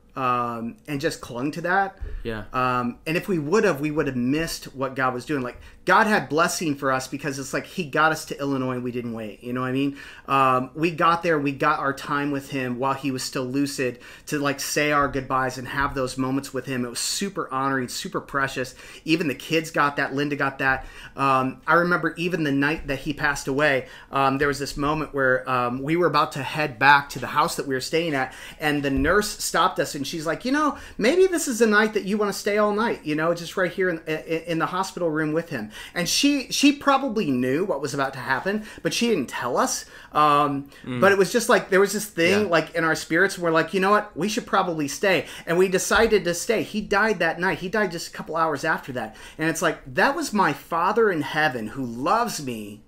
um, and just clung to that. Yeah. Um, and if we would have, we would have missed what God was doing. Like God had blessing for us because it's like he got us to Illinois and we didn't wait. You know what I mean? Um, we got there, we got our time with him while he was still lucid to like say our goodbyes and have those moments with him. It was super honoring, super precious. Even the kids got that. Linda got that. Um, I remember even the night that he passed away, um, there was this moment where um, we were about to head back to the house that we were staying at, and the nurse stopped us and she's like, you know, maybe this is a night that you want to stay all night, you know, just right here in, in, in the hospital room with him. And she she probably knew what was about to happen, but she didn't tell us. Um, Mm. But it was just like, there was this thing Yeah. like in our spirits where we're like, you know what, we should probably stay. And we decided to stay. He died that night. He died just a couple hours after that. And it's like, that was my Father in heaven who loves me,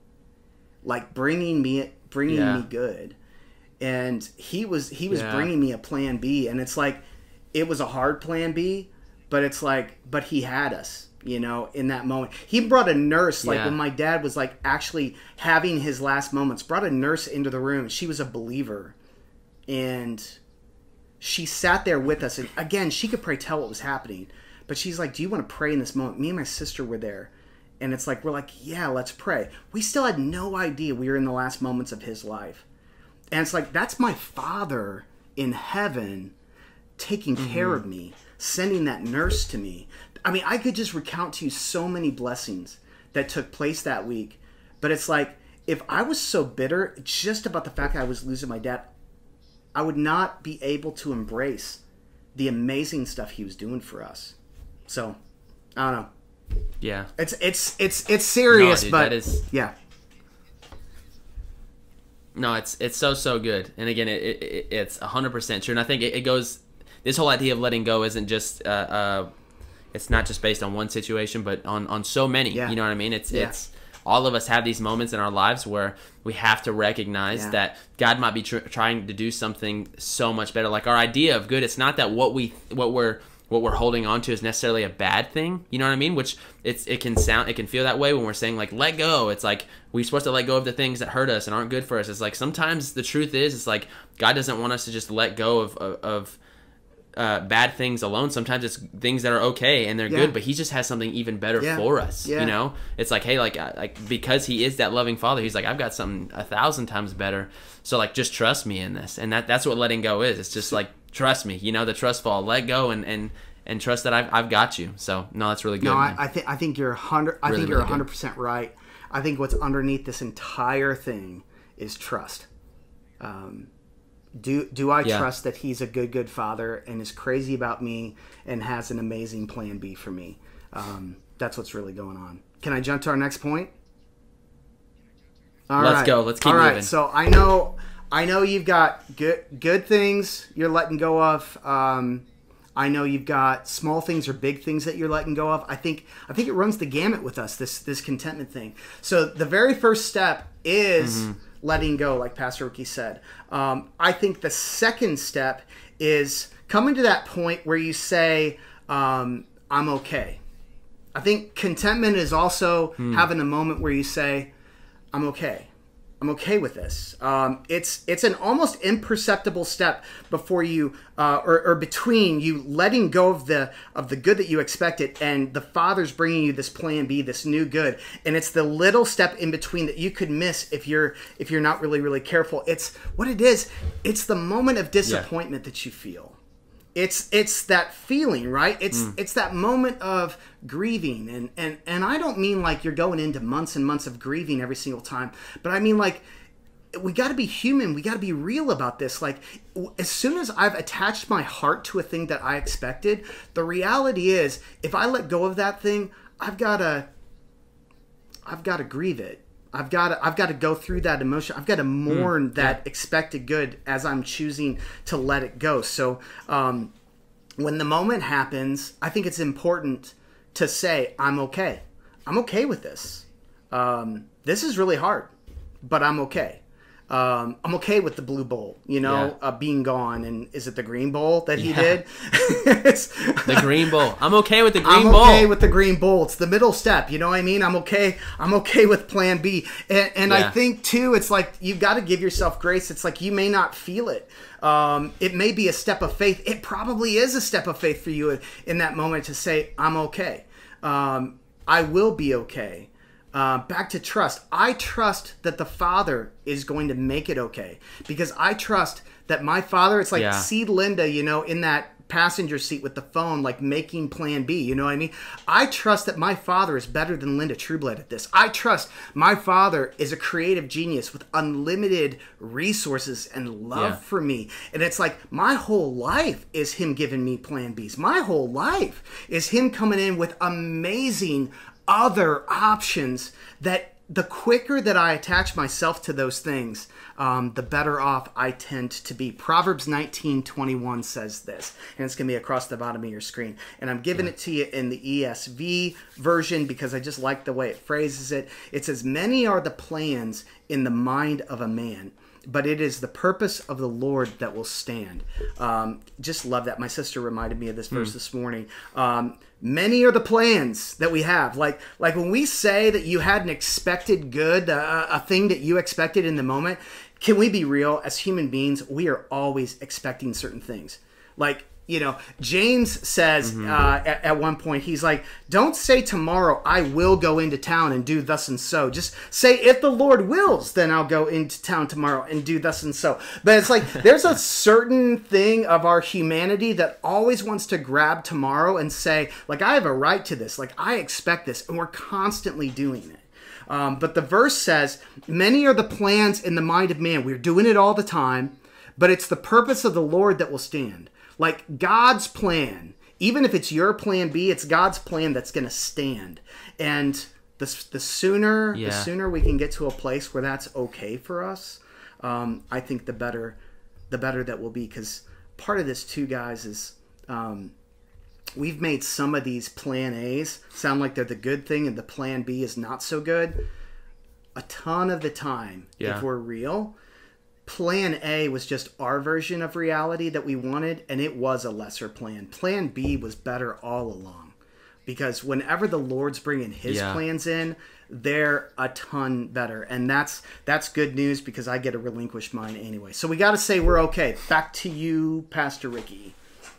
like bringing me bringing Yeah. me good. And he was he was Yeah. bringing me a plan B, and it's like it was a hard plan B, but it's like but he had us, you know, in that moment. He brought a nurse, like Yeah. when my dad was like actually having his last moments, brought a nurse into the room. She was a believer, and she sat there with us, and again, she could pray tell what was happening, but she's like, do you want to pray in this moment? Me and my sister were there. And it's like, we're like, yeah, let's pray. We still had no idea we were in the last moments of his life. And it's like, that's my Father in heaven taking care of me, sending that nurse to me. I mean, I could just recount to you so many blessings that took place that week. But it's like, if I was so bitter just about the fact that I was losing my dad, I would not be able to embrace the amazing stuff he was doing for us. So, I don't know. Yeah. It's it's it's it's serious, no, dude, but that is, yeah. No, it's it's so so good, and again, it, it it's a hundred percent true. And I think it, it goes. This whole idea of letting go isn't just. Uh, uh, it's not just based on one situation, but on, on so many. Yeah. You know what I mean? It's yeah. it's all of us have these moments in our lives where we have to recognize yeah. that God might be tr- trying to do something so much better. Like our idea of good, it's not that what we what we're what we're holding on to is necessarily a bad thing. You know what I mean? Which it's it can sound it can feel that way when we're saying like let go. It's like we're supposed to let go of the things that hurt us and aren't good for us. It's like sometimes the truth is it's like God doesn't want us to just let go of of, of uh, bad things alone. Sometimes it's things that are okay and they're yeah. good, but He just has something even better yeah. for us. Yeah. You know, it's like hey, like like because He is that loving Father, He's like I've got something a thousand times better. So like just trust me in this, and that that's what letting go is. It's just like trust me. You know, the trust fall, let go, and and. And trust that I've I've got you. So no, that's really good. No, I, I think I think you're hundred. I Really, think you're really good. hundred percent right. I think what's underneath this entire thing is trust. Um, do do I Yeah. trust that He's a good good Father and is crazy about me and has an amazing plan B for me? Um, that's what's really going on. Can I jump to our next point? All Let's right. go. Let's keep All right. moving. So I know I know you've got good good things you're letting go of. Um, I know you've got small things or big things that you're letting go of. I think I think it runs the gamut with us, this this contentment thing. So the very first step is Mm-hmm. letting go, like Pastor Ricky said. Um, I think the second step is coming to that point where you say, um, I'm okay. I think contentment is also Hmm. having a moment where you say, I'm okay. I'm okay with this. Um, it's it's an almost imperceptible step before you, uh, or, or between you letting go of the of the good that you expected, and the Father's bringing you this plan B, this new good, and it's the little step in between that you could miss if you're if you're not really really careful. It's what it is. It's the moment of disappointment that you feel. It's it's that feeling, right? It's Mm. it's that moment of grieving, and, and and I don't mean like you're going into months and months of grieving every single time, but I mean like we got to be human. We got to be real about this. Like w- as soon as I've attached my heart to a thing that I expected, the reality is if I let go of that thing, I've got to I've got to grieve it. I've got to, I've got to go through that emotion. I've got to mourn mm, that yeah. expected good as I'm choosing to let it go. So um, when the moment happens, I think it's important to say, I'm okay. I'm okay with this. Um, this is really hard, but I'm okay. Um, I'm okay with the blue bowl, you know, yeah. uh, being gone. And is it the green bowl that he yeah. did? The green bowl. I'm okay with the green I'm bowl. I'm okay with the green bowl. It's the middle step. You know what I mean? I'm okay. I'm okay with plan B. And, and yeah. I think, too, it's like you've got to give yourself grace. It's like you may not feel it. Um, it may be a step of faith. It probably is a step of faith for you in that moment to say, I'm okay. Um, I will be okay. Uh, back to trust. I trust that the Father is going to make it okay because I trust that my Father, it's like yeah. see Linda, you know, in that passenger seat with the phone, like making plan B, you know what I mean? I trust that my Father is better than Linda Trueblood at this. I trust my Father is a creative genius with unlimited resources and love yeah. for me. And it's like my whole life is Him giving me plan Bs. My whole life is Him coming in with amazing other options that the quicker that I attach myself to those things, um, the better off I tend to be. Proverbs nineteen twenty-one says this, and it's going to be across the bottom of your screen. And I'm giving it to you in the E S V version because I just like the way it phrases it. It says, many are the plans in the mind of a man, but it is the purpose of the Lord that will stand. Um, just love that. My sister reminded me of this verse mm. this morning. Um, many are the plans that we have. Like like when we say that you had an expected good, uh, a thing that you expected in the moment, can we be real? As human beings, we are always expecting certain things. Like, You know, James says Mm-hmm. uh, at, at one point, he's like, don't say tomorrow, I will go into town and do thus and so. Just say, if the Lord wills, then I'll go into town tomorrow and do thus and so. But it's like, there's a certain thing of our humanity that always wants to grab tomorrow and say, like, I have a right to this. Like, I expect this. And we're constantly doing it. Um, but the verse says, many are the plans in the mind of man. We're doing it all the time, but it's the purpose of the Lord that will stand. Like God's plan, even if it's your plan B, it's God's plan that's going to stand. And the, the sooner Yeah. the sooner we can get to a place where that's okay for us, um, I think the better the better that will be. Because part of this too, guys, is um, we've made some of these plan A's sound like they're the good thing and the plan B is not so good. A ton of the time, Yeah. if we're real, plan A was just our version of reality that we wanted, and it was a lesser plan. Plan B was better all along. Because whenever the Lord's bringing his Yeah. plans in, they're a ton better. And that's that's good news because I get to relinquish mine anyway. So we got to say we're okay. Back to you, Pastor Ricky.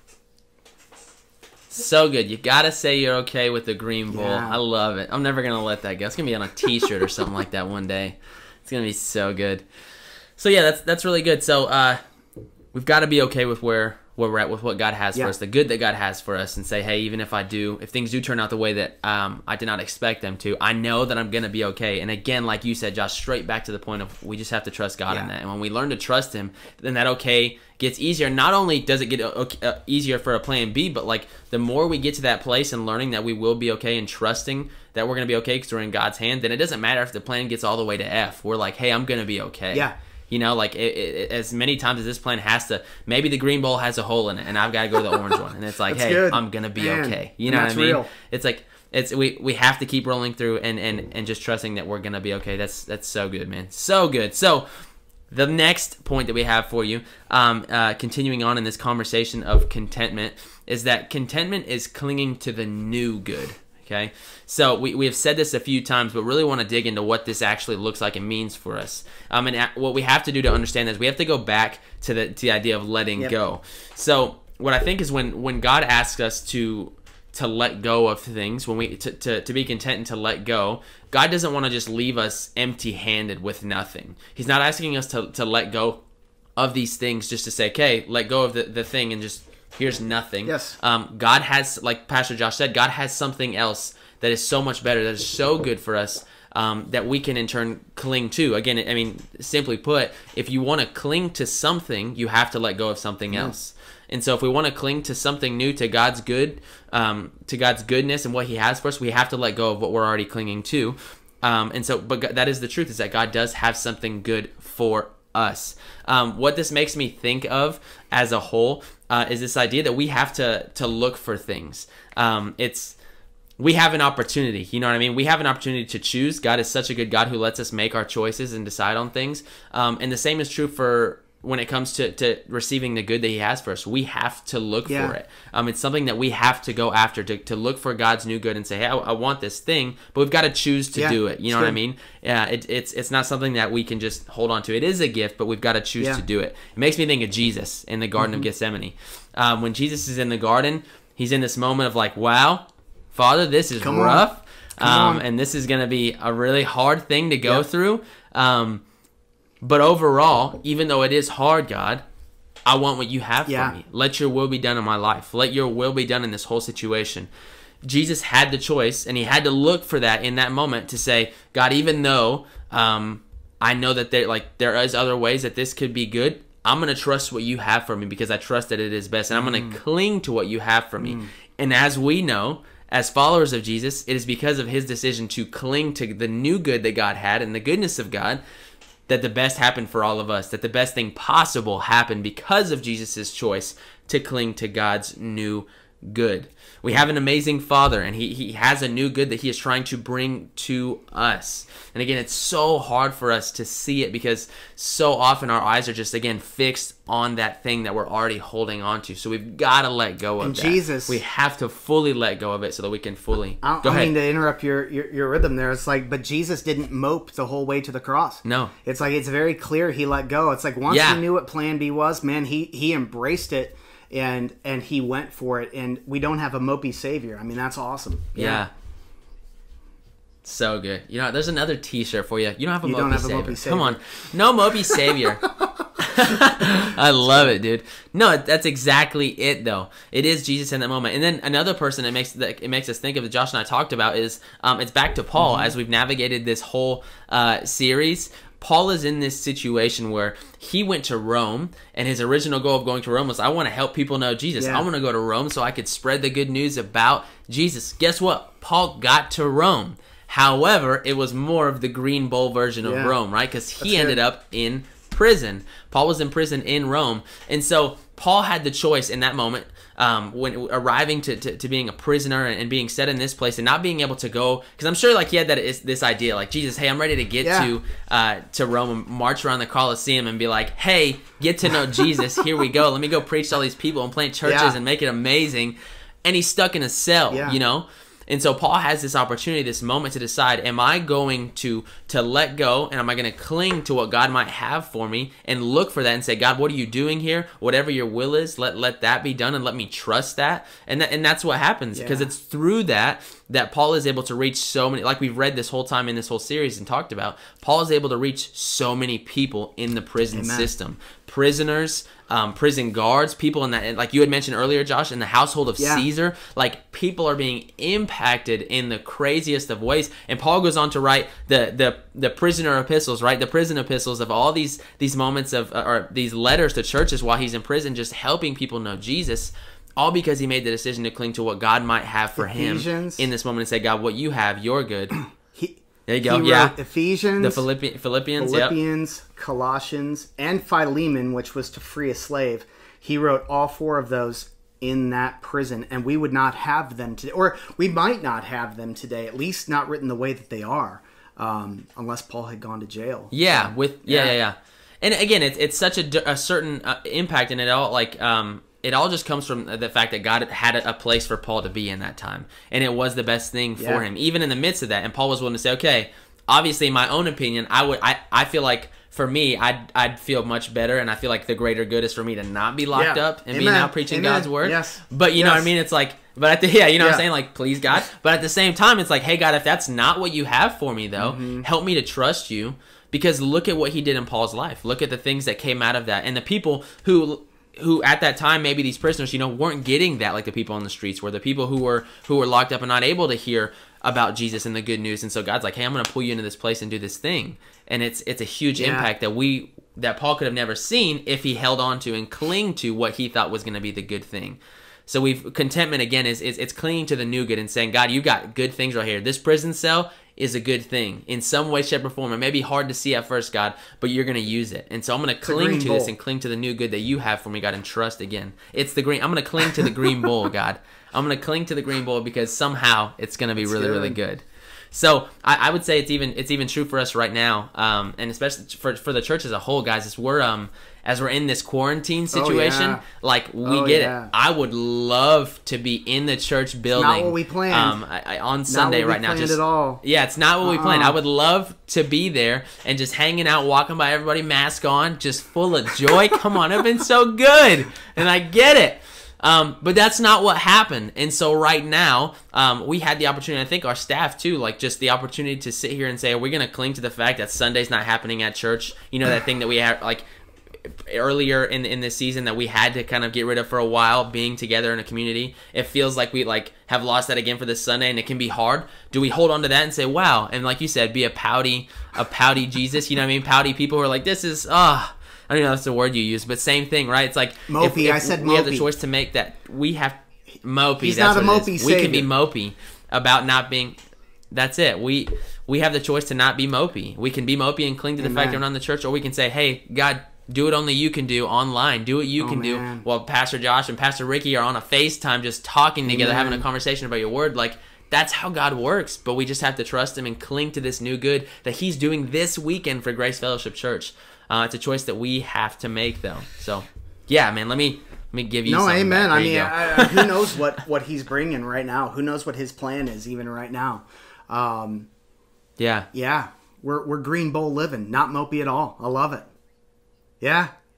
So good. You gotta say you're okay with the green bowl. Yeah. I love it. I'm never gonna let that go. It's gonna be on a t-shirt or something like that one day. It's gonna be so good. So yeah, that's that's really good. So uh, we've got to be okay with where where we're at with what God has Yeah. for us, the good that God has for us, and say, hey, even if I do, if things do turn out the way that um, I did not expect them to, I know that I'm gonna be okay. And again, like you said, Josh, straight back to the point of we just have to trust God in Yeah. that. And when we learn to trust Him, then that okay gets easier. Not only does it get uh, uh, easier for a plan B, but like the more we get to that place and learning that we will be okay and trusting that we're gonna be okay because we're in God's hand, then it doesn't matter if the plan gets all the way to F. We're like, hey, I'm gonna be okay. Yeah. You know, like it, it, as many times as this plan has to, maybe the green bowl has a hole in it, and I've got to go to the orange one, and it's like, That's hey, good. I'm gonna be Man, okay. You and know what that's I mean? real. It's like it's we we have to keep rolling through and and and just trusting that we're gonna be okay. That's that's so good, man. So good. So the next point that we have for you, um, uh, continuing on in this conversation of contentment, is that contentment is clinging to the new good. Okay, so we, we have said this a few times, but really want to dig into what this actually looks like and means for us. Um, and what we have to do to understand this, we have to go back to the to the idea of letting Yep. go. So what I think is when when God asks us to to let go of things, when we to, to, to be content and to let go, God doesn't want to just leave us empty-handed with nothing. He's not asking us to, to let go of these things just to say, okay, let go of the, the thing and just here's nothing. Yes. Um, God has, like Pastor Josh said, God has something else that is so much better, that is so good for us, um, that we can in turn cling to. Again, I mean, simply put, if you want to cling to something, you have to let go of something else. And so if we want to cling to something new, to God's good, um, to God's goodness and what He has for us, we have to let go of what we're already clinging to. Um, and so, but God, that is the truth, is that God does have something good for us. Um, what this makes me think of as a whole uh, is this idea that we have to to look for things. Um, it's we have an opportunity, you know what I mean? We have an opportunity to choose. God is such a good God who lets us make our choices and decide on things. Um, and the same is true for when it comes to, to receiving the good that He has for us. We have to look Yeah. for it. Um, it's something that we have to go after, to, to look for God's new good and say, hey, I, I want this thing, but we've got to choose to Yeah, do it. You know it's what I good. mean? Yeah, it, it's it's not something that we can just hold on to. It is a gift, but we've got to choose Yeah. to do it. It makes me think of Jesus in the Garden Mm-hmm. of Gethsemane. Um, when Jesus is in the garden, He's in this moment of like, wow, Father, this is Come on. rough. Come Um, on. and this is going to be a really hard thing to go Yeah. through. Um, but overall, even though it is hard, God, I want what you have Yeah. for me. Let your will be done in my life. Let your will be done in this whole situation. Jesus had the choice, and He had to look for that in that moment to say, God, even though um, I know that there like there is other ways that this could be good, I'm going to trust what you have for me because I trust that it is best, and I'm going to cling to what you have for me. And as we know, as followers of Jesus, it is because of His decision to cling to the new good that God had and the goodness of God that the best happened for all of us, that the best thing possible happened because of Jesus' choice to cling to God's new good. We have an amazing Father, and he, he has a new good that He is trying to bring to us. And again, it's so hard for us to see it because so often our eyes are just, again, fixed on that thing that we're already holding on to. So we've got to let go of And that. Jesus- We have to fully let go of it so that we can fully... I, Go I ahead. mean to interrupt your, your your rhythm there. It's like, but Jesus didn't mope the whole way to the cross. No. It's like it's very clear He let go. It's like once Yeah. He knew what Plan B was, man, He He embraced it. and and he went for it. And we don't have a mopey savior. I mean, that's awesome. Yeah. So good. You know, there's another T-shirt for you. You don't have a, You mopey, don't have a savior. mopey savior. Come on, no mopey savior. I love it, dude. No, that's exactly it, though. It is Jesus in that moment. And then another person that makes that it makes us think of that Josh and I talked about is um, it's back to Paul. Mm-hmm. As we've navigated this whole uh, series, Paul is in this situation where he went to Rome, and his original goal of going to Rome was, I want to help people know Jesus. Yeah. I want to go to Rome so I could spread the good news about Jesus. Guess what? Paul got to Rome. However, it was more of the Green Bowl version of Yeah. Rome, right? Because he That's ended good. up in prison. Paul was in prison in Rome. And so Paul had the choice in that moment, um, when arriving to, to, to being a prisoner and, and being set in this place and not being able to go, because I'm sure like he had that is this idea, like, Jesus, hey, I'm ready to get Yeah. to uh, to Rome and march around the Colosseum and be like, hey, get to know Jesus. Here we go. Let me go preach to all these people and plant churches Yeah. and make it amazing. And he's stuck in a cell, Yeah. you know? And so Paul has this opportunity, this moment to decide, am I going to to let go and am I going to cling to what God might have for me and look for that and say, God, what are you doing here? Whatever your will is, let let that be done and let me trust that. And that, and that's what happens because Yeah. it's through that that Paul is able to reach so many, like we've read this whole time in this whole series and talked about, Paul is able to reach so many people in the prison Amen. system. Prisoners, um, prison guards, people in that, like you had mentioned earlier, Josh, in the household of Yeah. Caesar, like people are being impacted in the craziest of ways. And Paul goes on to write the the the prisoner epistles, right? The prison epistles of all these these moments of uh, or these letters to churches while he's in prison, just helping people know Jesus. All because he made the decision to cling to what God might have for Ephesians. him in this moment and say, God, what you have, you're good. He, There you go. he Yeah. wrote Ephesians, The Philippi- Philippians. Yep. Philippians, Colossians, and Philemon, which was to free a slave. He wrote all four of those in that prison, and we would not have them today, or we might not have them today, at least not written the way that they are, um, unless Paul had gone to jail. Yeah, So, with yeah, yeah. yeah, yeah. And again, it's it's such a, d- a certain uh, impact, and it all like um, it all just comes from the fact that God had a, a place for Paul to be in that time, and it was the best thing for Yeah. him, even in the midst of that. And Paul was willing to say, okay, obviously, in my own opinion, I would, I, I feel like for me, I'd, I'd feel much better, and I feel like the greater good is for me to not be locked Yeah. up and be Amen. now preaching Amen. God's word. Yes. But you know what I Yes. mean? It's like, but at the yeah, you know what Yeah. I'm saying? Like, please God. But at the same time, it's like, hey God, if that's not what you have for me, though, Mm-hmm. help me to trust you. Because look at what he did in Paul's life. Look at the things that came out of that, and the people who who at that time, maybe these prisoners, you know, weren't getting that like the people on the streets were, the people who were who were locked up and not able to hear about Jesus and the good news. And so God's like, hey, I'm going to pull you into this place and do this thing. And it's it's a huge Yeah. impact that we that Paul could have never seen if he held on to and cling to what he thought was going to be the good thing. So we've contentment again is, is it's clinging to the new good and saying, God, you got good things right here. This prison cell is a good thing in some way, shape, or form. It may be hard to see at first, God, but you're going to use it. And so I'm going to cling green to this bowl. and cling to the new good that you have for me, God, and trust again. It's the green. I'm going to cling to the green bowl, God. I'm going to cling to the green bowl because somehow it's going to be really, good. really good. So I, I would say it's even it's even true for us right now, um, and especially for for the church as a whole, guys. As we're um as we're in this quarantine situation, yeah. like we Oh, get yeah. it. I would love to be in the church building. not what we planned. Um, I, I, on Sunday what we right now, planned just at all. yeah, it's not what we planned. Uh-uh. I would love to be there and just hanging out, walking by everybody, mask on, just full of joy. Come on, it's been so good, and I get it. Um, but that's not what happened. And so right now, um, we had the opportunity, I think our staff too, like just the opportunity to sit here and say, are we going to cling to the fact that Sunday's not happening at church? You know, that thing that we had like earlier in in this season that we had to kind of get rid of for a while, being together in a community. It feels like we like have lost that again for this Sunday, and it can be hard. Do we hold on to that and say, wow, and like you said, be a pouty, a pouty Jesus, you know what I mean? Pouty people who are like, this is, ah, oh, I don't know if that's the word you use, but same thing, right? It's like Mopey, if, if I said we have the mopey. choice to make that. We have mopey. He's that's not a what it mopey is. We can be savior. mopey about not being. That's it. We we have the choice to not be mopey. We can be mopey and cling to the fact Amen. that we're not in the church, or we can say, hey, God, do what only you can do online. Do what you Oh, can do. man. While Pastor Josh and Pastor Ricky are on a FaceTime just talking together, Amen. having a conversation about your word. Like, that's how God works. But we just have to trust him and cling to this new good that he's doing this weekend for Grace Fellowship Church. Uh, it's a choice that we have to make, though. So, yeah, man, let me let me give you No, something amen. back. I There you mean, go. I, I- who knows what, what he's bringing right now? Who knows what his plan is even right now? Um, yeah. yeah, we're we're green bowl living, not mopey at all. I love it. Yeah,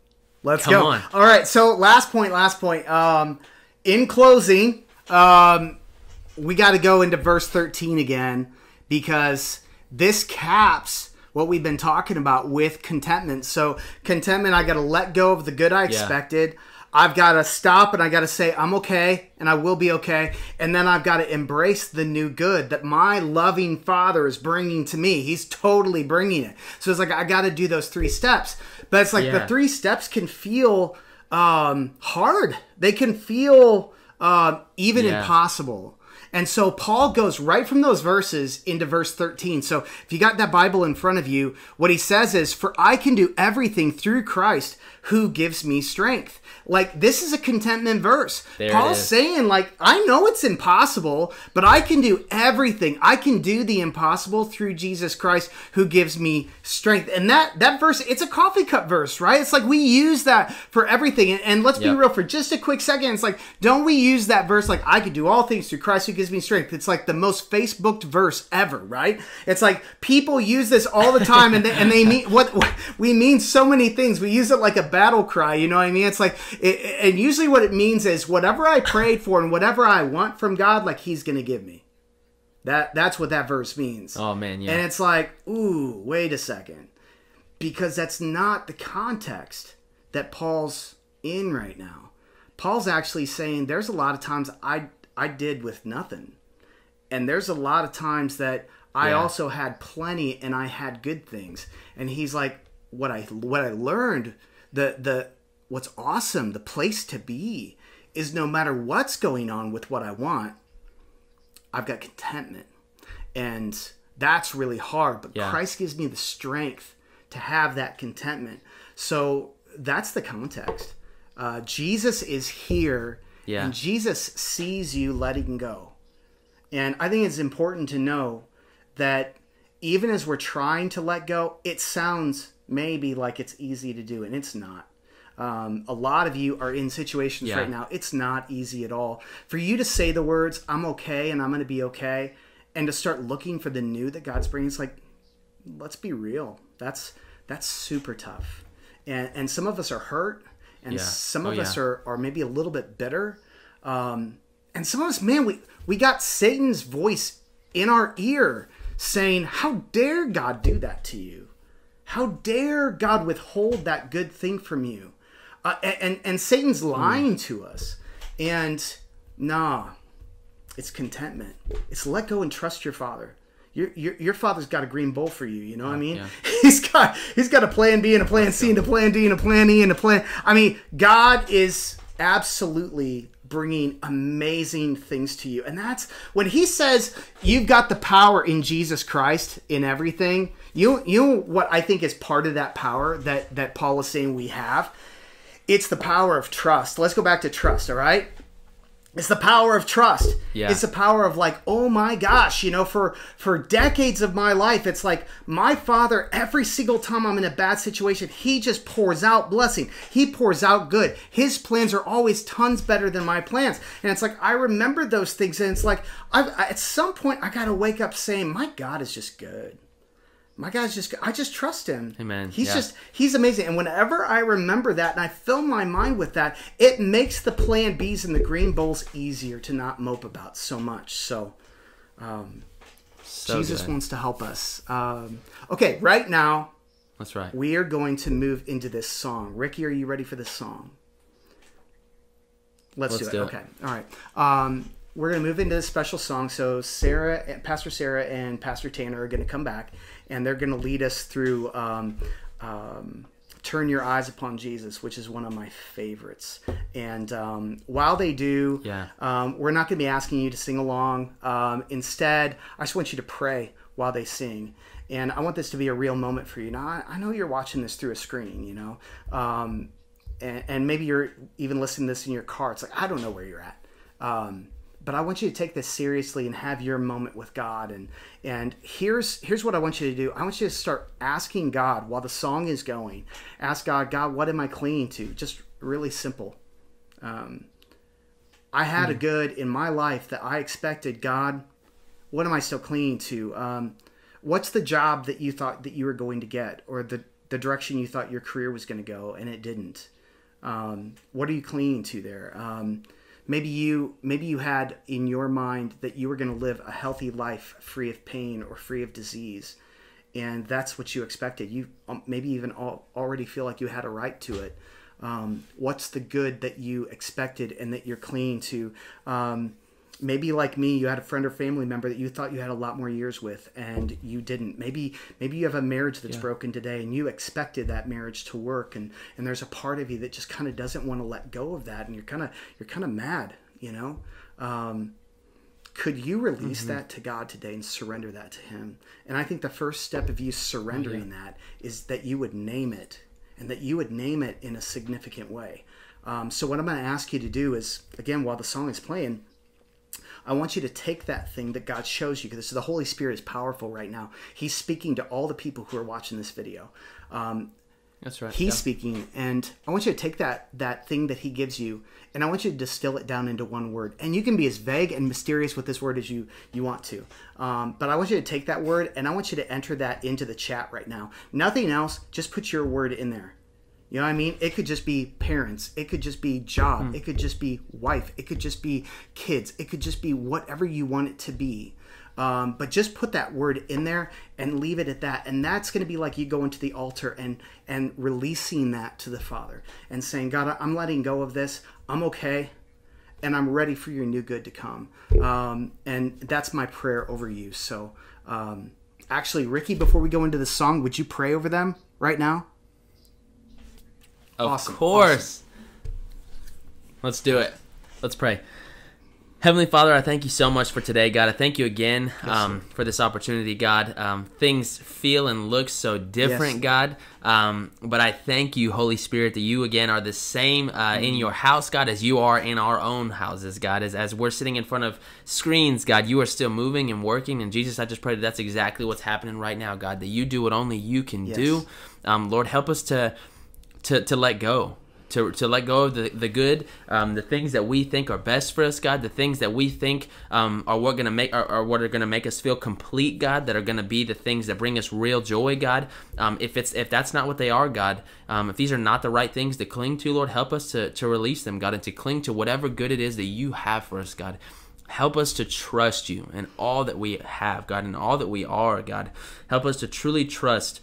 Let's Come go. on. All right. So last point, last point. Um, in closing, um, we got to go into verse thirteen again, because this caps what we've been talking about with contentment. So contentment, I got to let go of the good I expected. I've got to stop and I got to say, I'm okay and I will be okay. And then I've got to embrace the new good that my loving Father is bringing to me. He's totally bringing it. So it's like, I got to do those three steps. But it's like Yeah. the three steps can feel um, hard. They can feel um, even Yeah. impossible. And so Paul goes right from those verses into verse thirteen. So if you got that Bible in front of you, what he says is, for I can do everything through Christ who gives me strength. Like, this is a contentment verse. There it Paul's is. saying, like, I know it's impossible, but I can do everything. I can do the impossible through Jesus Christ who gives me strength. And that that verse, it's a coffee cup verse, right? It's like we use that for everything. And, and let's be Yep. real for just a quick second. It's like, don't we use that verse like, I can do all things through Christ who gives me strength? It's like the most Facebooked verse ever, right? It's like people use this all the time, and they, and they mean what, what we mean so many things. We use it like a battle cry, you know what I mean? It's like, it, and usually what it means is whatever I prayed for and whatever I want from God, like He's gonna give me. That that's what that verse means. Oh man, yeah. And it's like, ooh, wait a second, because that's not the context that Paul's in right now. Paul's actually saying there's a lot of times I I did with nothing. And there's a lot of times that I Yeah. also had plenty and I had good things. And he's like, what I what I learned, the the what's awesome, the place to be is no matter what's going on with what I want, I've got contentment. And that's really hard, but Yeah. Christ gives me the strength to have that contentment. So that's the context. Uh, Jesus is here, Yeah. and Jesus sees you letting go. And I think it's important to know that even as we're trying to let go, it sounds maybe like it's easy to do, and it's not. Um, a lot of you are in situations Yeah. right now. It's not easy at all. For you to say the words, I'm okay and I'm going to be okay, and to start looking for the new that God's bringing, it's like, let's be real. That's that's super tough. And, and some of us are hurt, and Yeah. some Oh, of us yeah. are, are maybe a little bit bitter. Um, and some of us, man, we, we got Satan's voice in our ear saying, how dare God do that to you? How dare God withhold that good thing from you? Uh, and, and Satan's lying to us. And nah, it's contentment. It's let go and trust your Father. Your, your, your Father's got a green bowl for you, you know what I mean? Yeah. He's got he's got a plan B and a plan C and a plan D and a plan E and a plan. I mean, God is absolutely bringing amazing things to you. And that's when he says you've got the power in Jesus Christ in everything. You you know what I think is part of that power that that Paul is saying we have? It's the power of trust. Let's go back to trust, all right? It's the power of trust. Yeah. It's the power of like, oh my gosh, you know, for for decades of my life, it's like my Father, every single time I'm in a bad situation, he just pours out blessing. He pours out good. His plans are always tons better than my plans. And it's like, I remember those things, and it's like, I, I, at some point, I got to wake up saying, my God is just good. My God's just, I just trust him. Amen. He's Yeah. just, he's amazing. And whenever I remember that and I fill my mind with that, it makes the plan B's and the green bowls easier to not mope about so much. So, um, So Jesus good. wants to help us. Um, okay, right now, That's right. we are going to move into this song. Ricky, are you ready for this song? Let's, Let's do, it. do it. Okay, all right. Um, we're going to move into this special song. So Sarah, Pastor Sarah and Pastor Tanner are going to come back, and they're going to lead us through um, um, Turn Your Eyes Upon Jesus, which is one of my favorites. And um, while they do, Yeah. um, we're not going to be asking you to sing along. Um, instead, I just want you to pray while they sing. And I want this to be a real moment for you. Now, I, I know you're watching this through a screen, you know, um, and, and maybe you're even listening to this in your car. It's like, I don't know where you're at. Um, but I want you to take this seriously and have your moment with God. And and here's here's what I want you to do. I want you to start asking God while the song is going. Ask God, God, what am I clinging to? Just really simple. Um, I had a good in my life that I expected. God, what am I still clinging to? Um, what's the job that you thought that you were going to get, or the, the direction you thought your career was going to go, and it didn't? Um, what are you clinging to there? Um, maybe you maybe you had in your mind that you were going to live a healthy life free of pain or free of disease, and that's what you expected. You um, maybe even al- already feel like you had a right to it. Um, what's the good that you expected and that you're clinging to? Um, maybe like me, you had a friend or family member that you thought you had a lot more years with and you didn't. Maybe maybe you have a marriage that's yeah. broken today and you expected that marriage to work, and, and there's a part of you that just kind of doesn't want to let go of that, and you're kind of you're kind of mad, you know? Um, could you release mm-hmm. that to God today and surrender that to Him? And I think the first step of you surrendering oh, yeah. that is that you would name it, and that you would name it in a significant way. Um, so what I'm going to ask you to do is, again, while the song is playing, I want you to take that thing that God shows you, because the Holy Spirit is powerful right now. He's speaking to all the people who are watching this video. Um, That's right. He's yeah. speaking, and I want you to take that that thing that He gives you, and I want you to distill it down into one word. And you can be as vague and mysterious with this word as you, you want to. Um, but I want you to take that word, and I want you to enter that into the chat right now. Nothing else, just put your word in there. You know what I mean? It could just be parents. It could just be job. Mm. It could just be wife. It could just be kids. It could just be whatever you want it to be. Um, but just put that word in there and leave it at that. And that's going to be like you going to the altar and, and releasing that to the Father and saying, God, I'm letting go of this. I'm okay. And I'm ready for your new good to come. Um, and that's my prayer over you. So um, actually, Ricky, before we go into the song, would you pray over them right now? Of awesome. course. Awesome. Let's do it. Let's pray. Heavenly Father, I thank you so much for today, God. I thank you again um, yes, for this opportunity, God. Um, things feel and look so different, yes. God. Um, but I thank you, Holy Spirit, that you again are the same uh, mm. in your house, God, as you are in our own houses, God. As, as we're sitting in front of screens, God, you are still moving and working. And Jesus, I just pray that that's exactly what's happening right now, God, that you do what only you can yes. do. Um, Lord, help us to to, to let go. To, to let go of the, the good, um, the things that we think are best for us, God, the things that we think um, are what gonna make are, are what are gonna make us feel complete, God, that are gonna be the things that bring us real joy, God. Um, if it's if that's not what they are, God, um, if these are not the right things to cling to, Lord, help us to to release them, God, and to cling to whatever good it is that you have for us, God. Help us to trust you in all that we have, God, and all that we are, God. Help us to truly trust.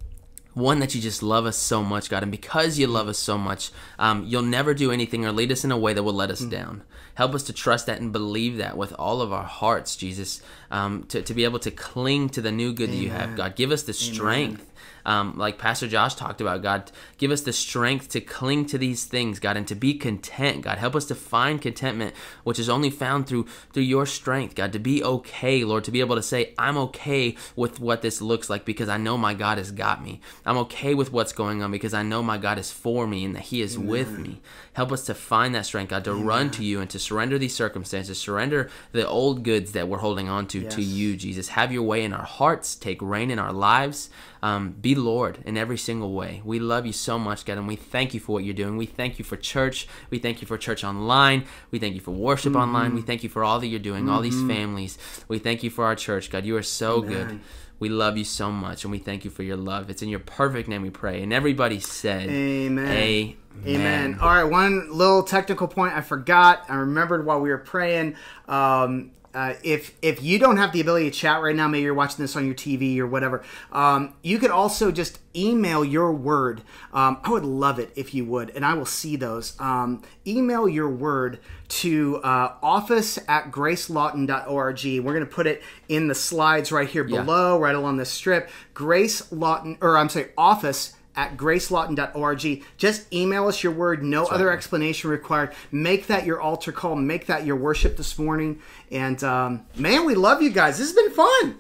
One, that you just love us so much, God. And because you love us so much, um, you'll never do anything or lead us in a way that will let us mm. down. Help us to trust that and believe that with all of our hearts, Jesus, um, to, to be able to cling to the new good Amen. That you have, God. Give us the strength. Amen. Um, like Pastor Josh talked about, God, give us the strength to cling to these things, God, and to be content, God. Help us to find contentment, which is only found through through your strength, God, to be okay, Lord, to be able to say, I'm okay with what this looks like because I know my God has got me. I'm okay with what's going on because I know my God is for me and that He is Amen. With me. Help us to find that strength, God, to Amen. Run to you and to surrender these circumstances, surrender the old goods that we're holding on to, yes. to you, Jesus. Have your way in our hearts, take reign in our lives. Um, be Lord in every single way. We love you so much, God, and we thank you for what you're doing. We thank you for church. We thank you for church online. We thank you for worship mm-hmm. online. We thank you for all that you're doing, mm-hmm. all these families. We thank you for our church, God. You are so Amen. Good. We love you so much, and we thank you for your love. It's in your perfect name we pray. And everybody said, Amen. Amen. Amen. All right, one little technical point I forgot. I remembered while we were praying. Um, Uh, if if you don't have the ability to chat right now, maybe you're watching this on your T V or whatever, um, you could also just email your word. Um, I would love it if you would, and I will see those. Um, email your word to uh, office at grace lawton dot org. We're going to put it in the slides right here below, yeah. right along this strip. Grace Lawton, or I'm sorry, office at grace lawton dot org. Just email us your word. No That's other right. explanation required. Make that your altar call. Make that your worship this morning. And um, man, we love you guys. This has been fun.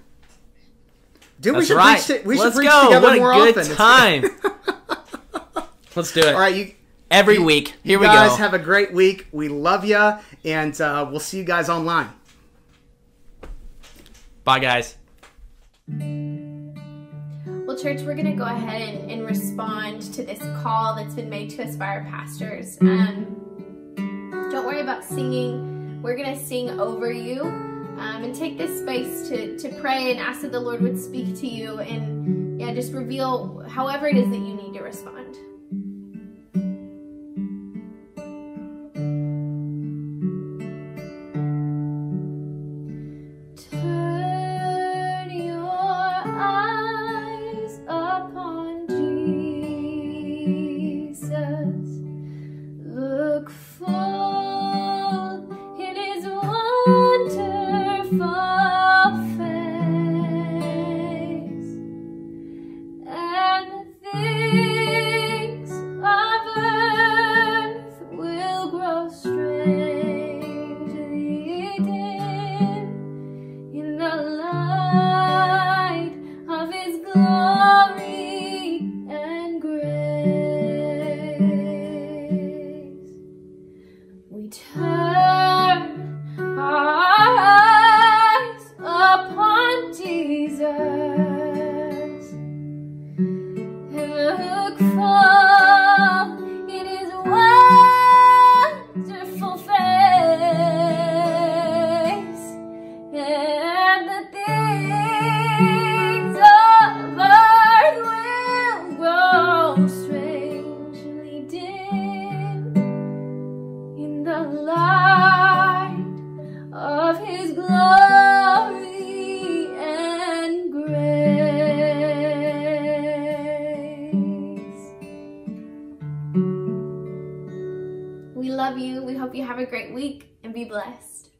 Dude, That's we should right. preach, to, we Let's should preach go. together what more a good often. time. Let's do it. All right, you every you, week. Here you we guys go. have a great week. We love you, and uh, we'll see you guys online. Bye, guys. Well, church, we're going to go ahead and, and respond to this call that's been made to us by our pastors. Um, don't worry about singing. We're going to sing over you um, and take this space to, to pray and ask that the Lord would speak to you and yeah, just reveal however it is that you need to respond. you. We hope you have a great week and be blessed.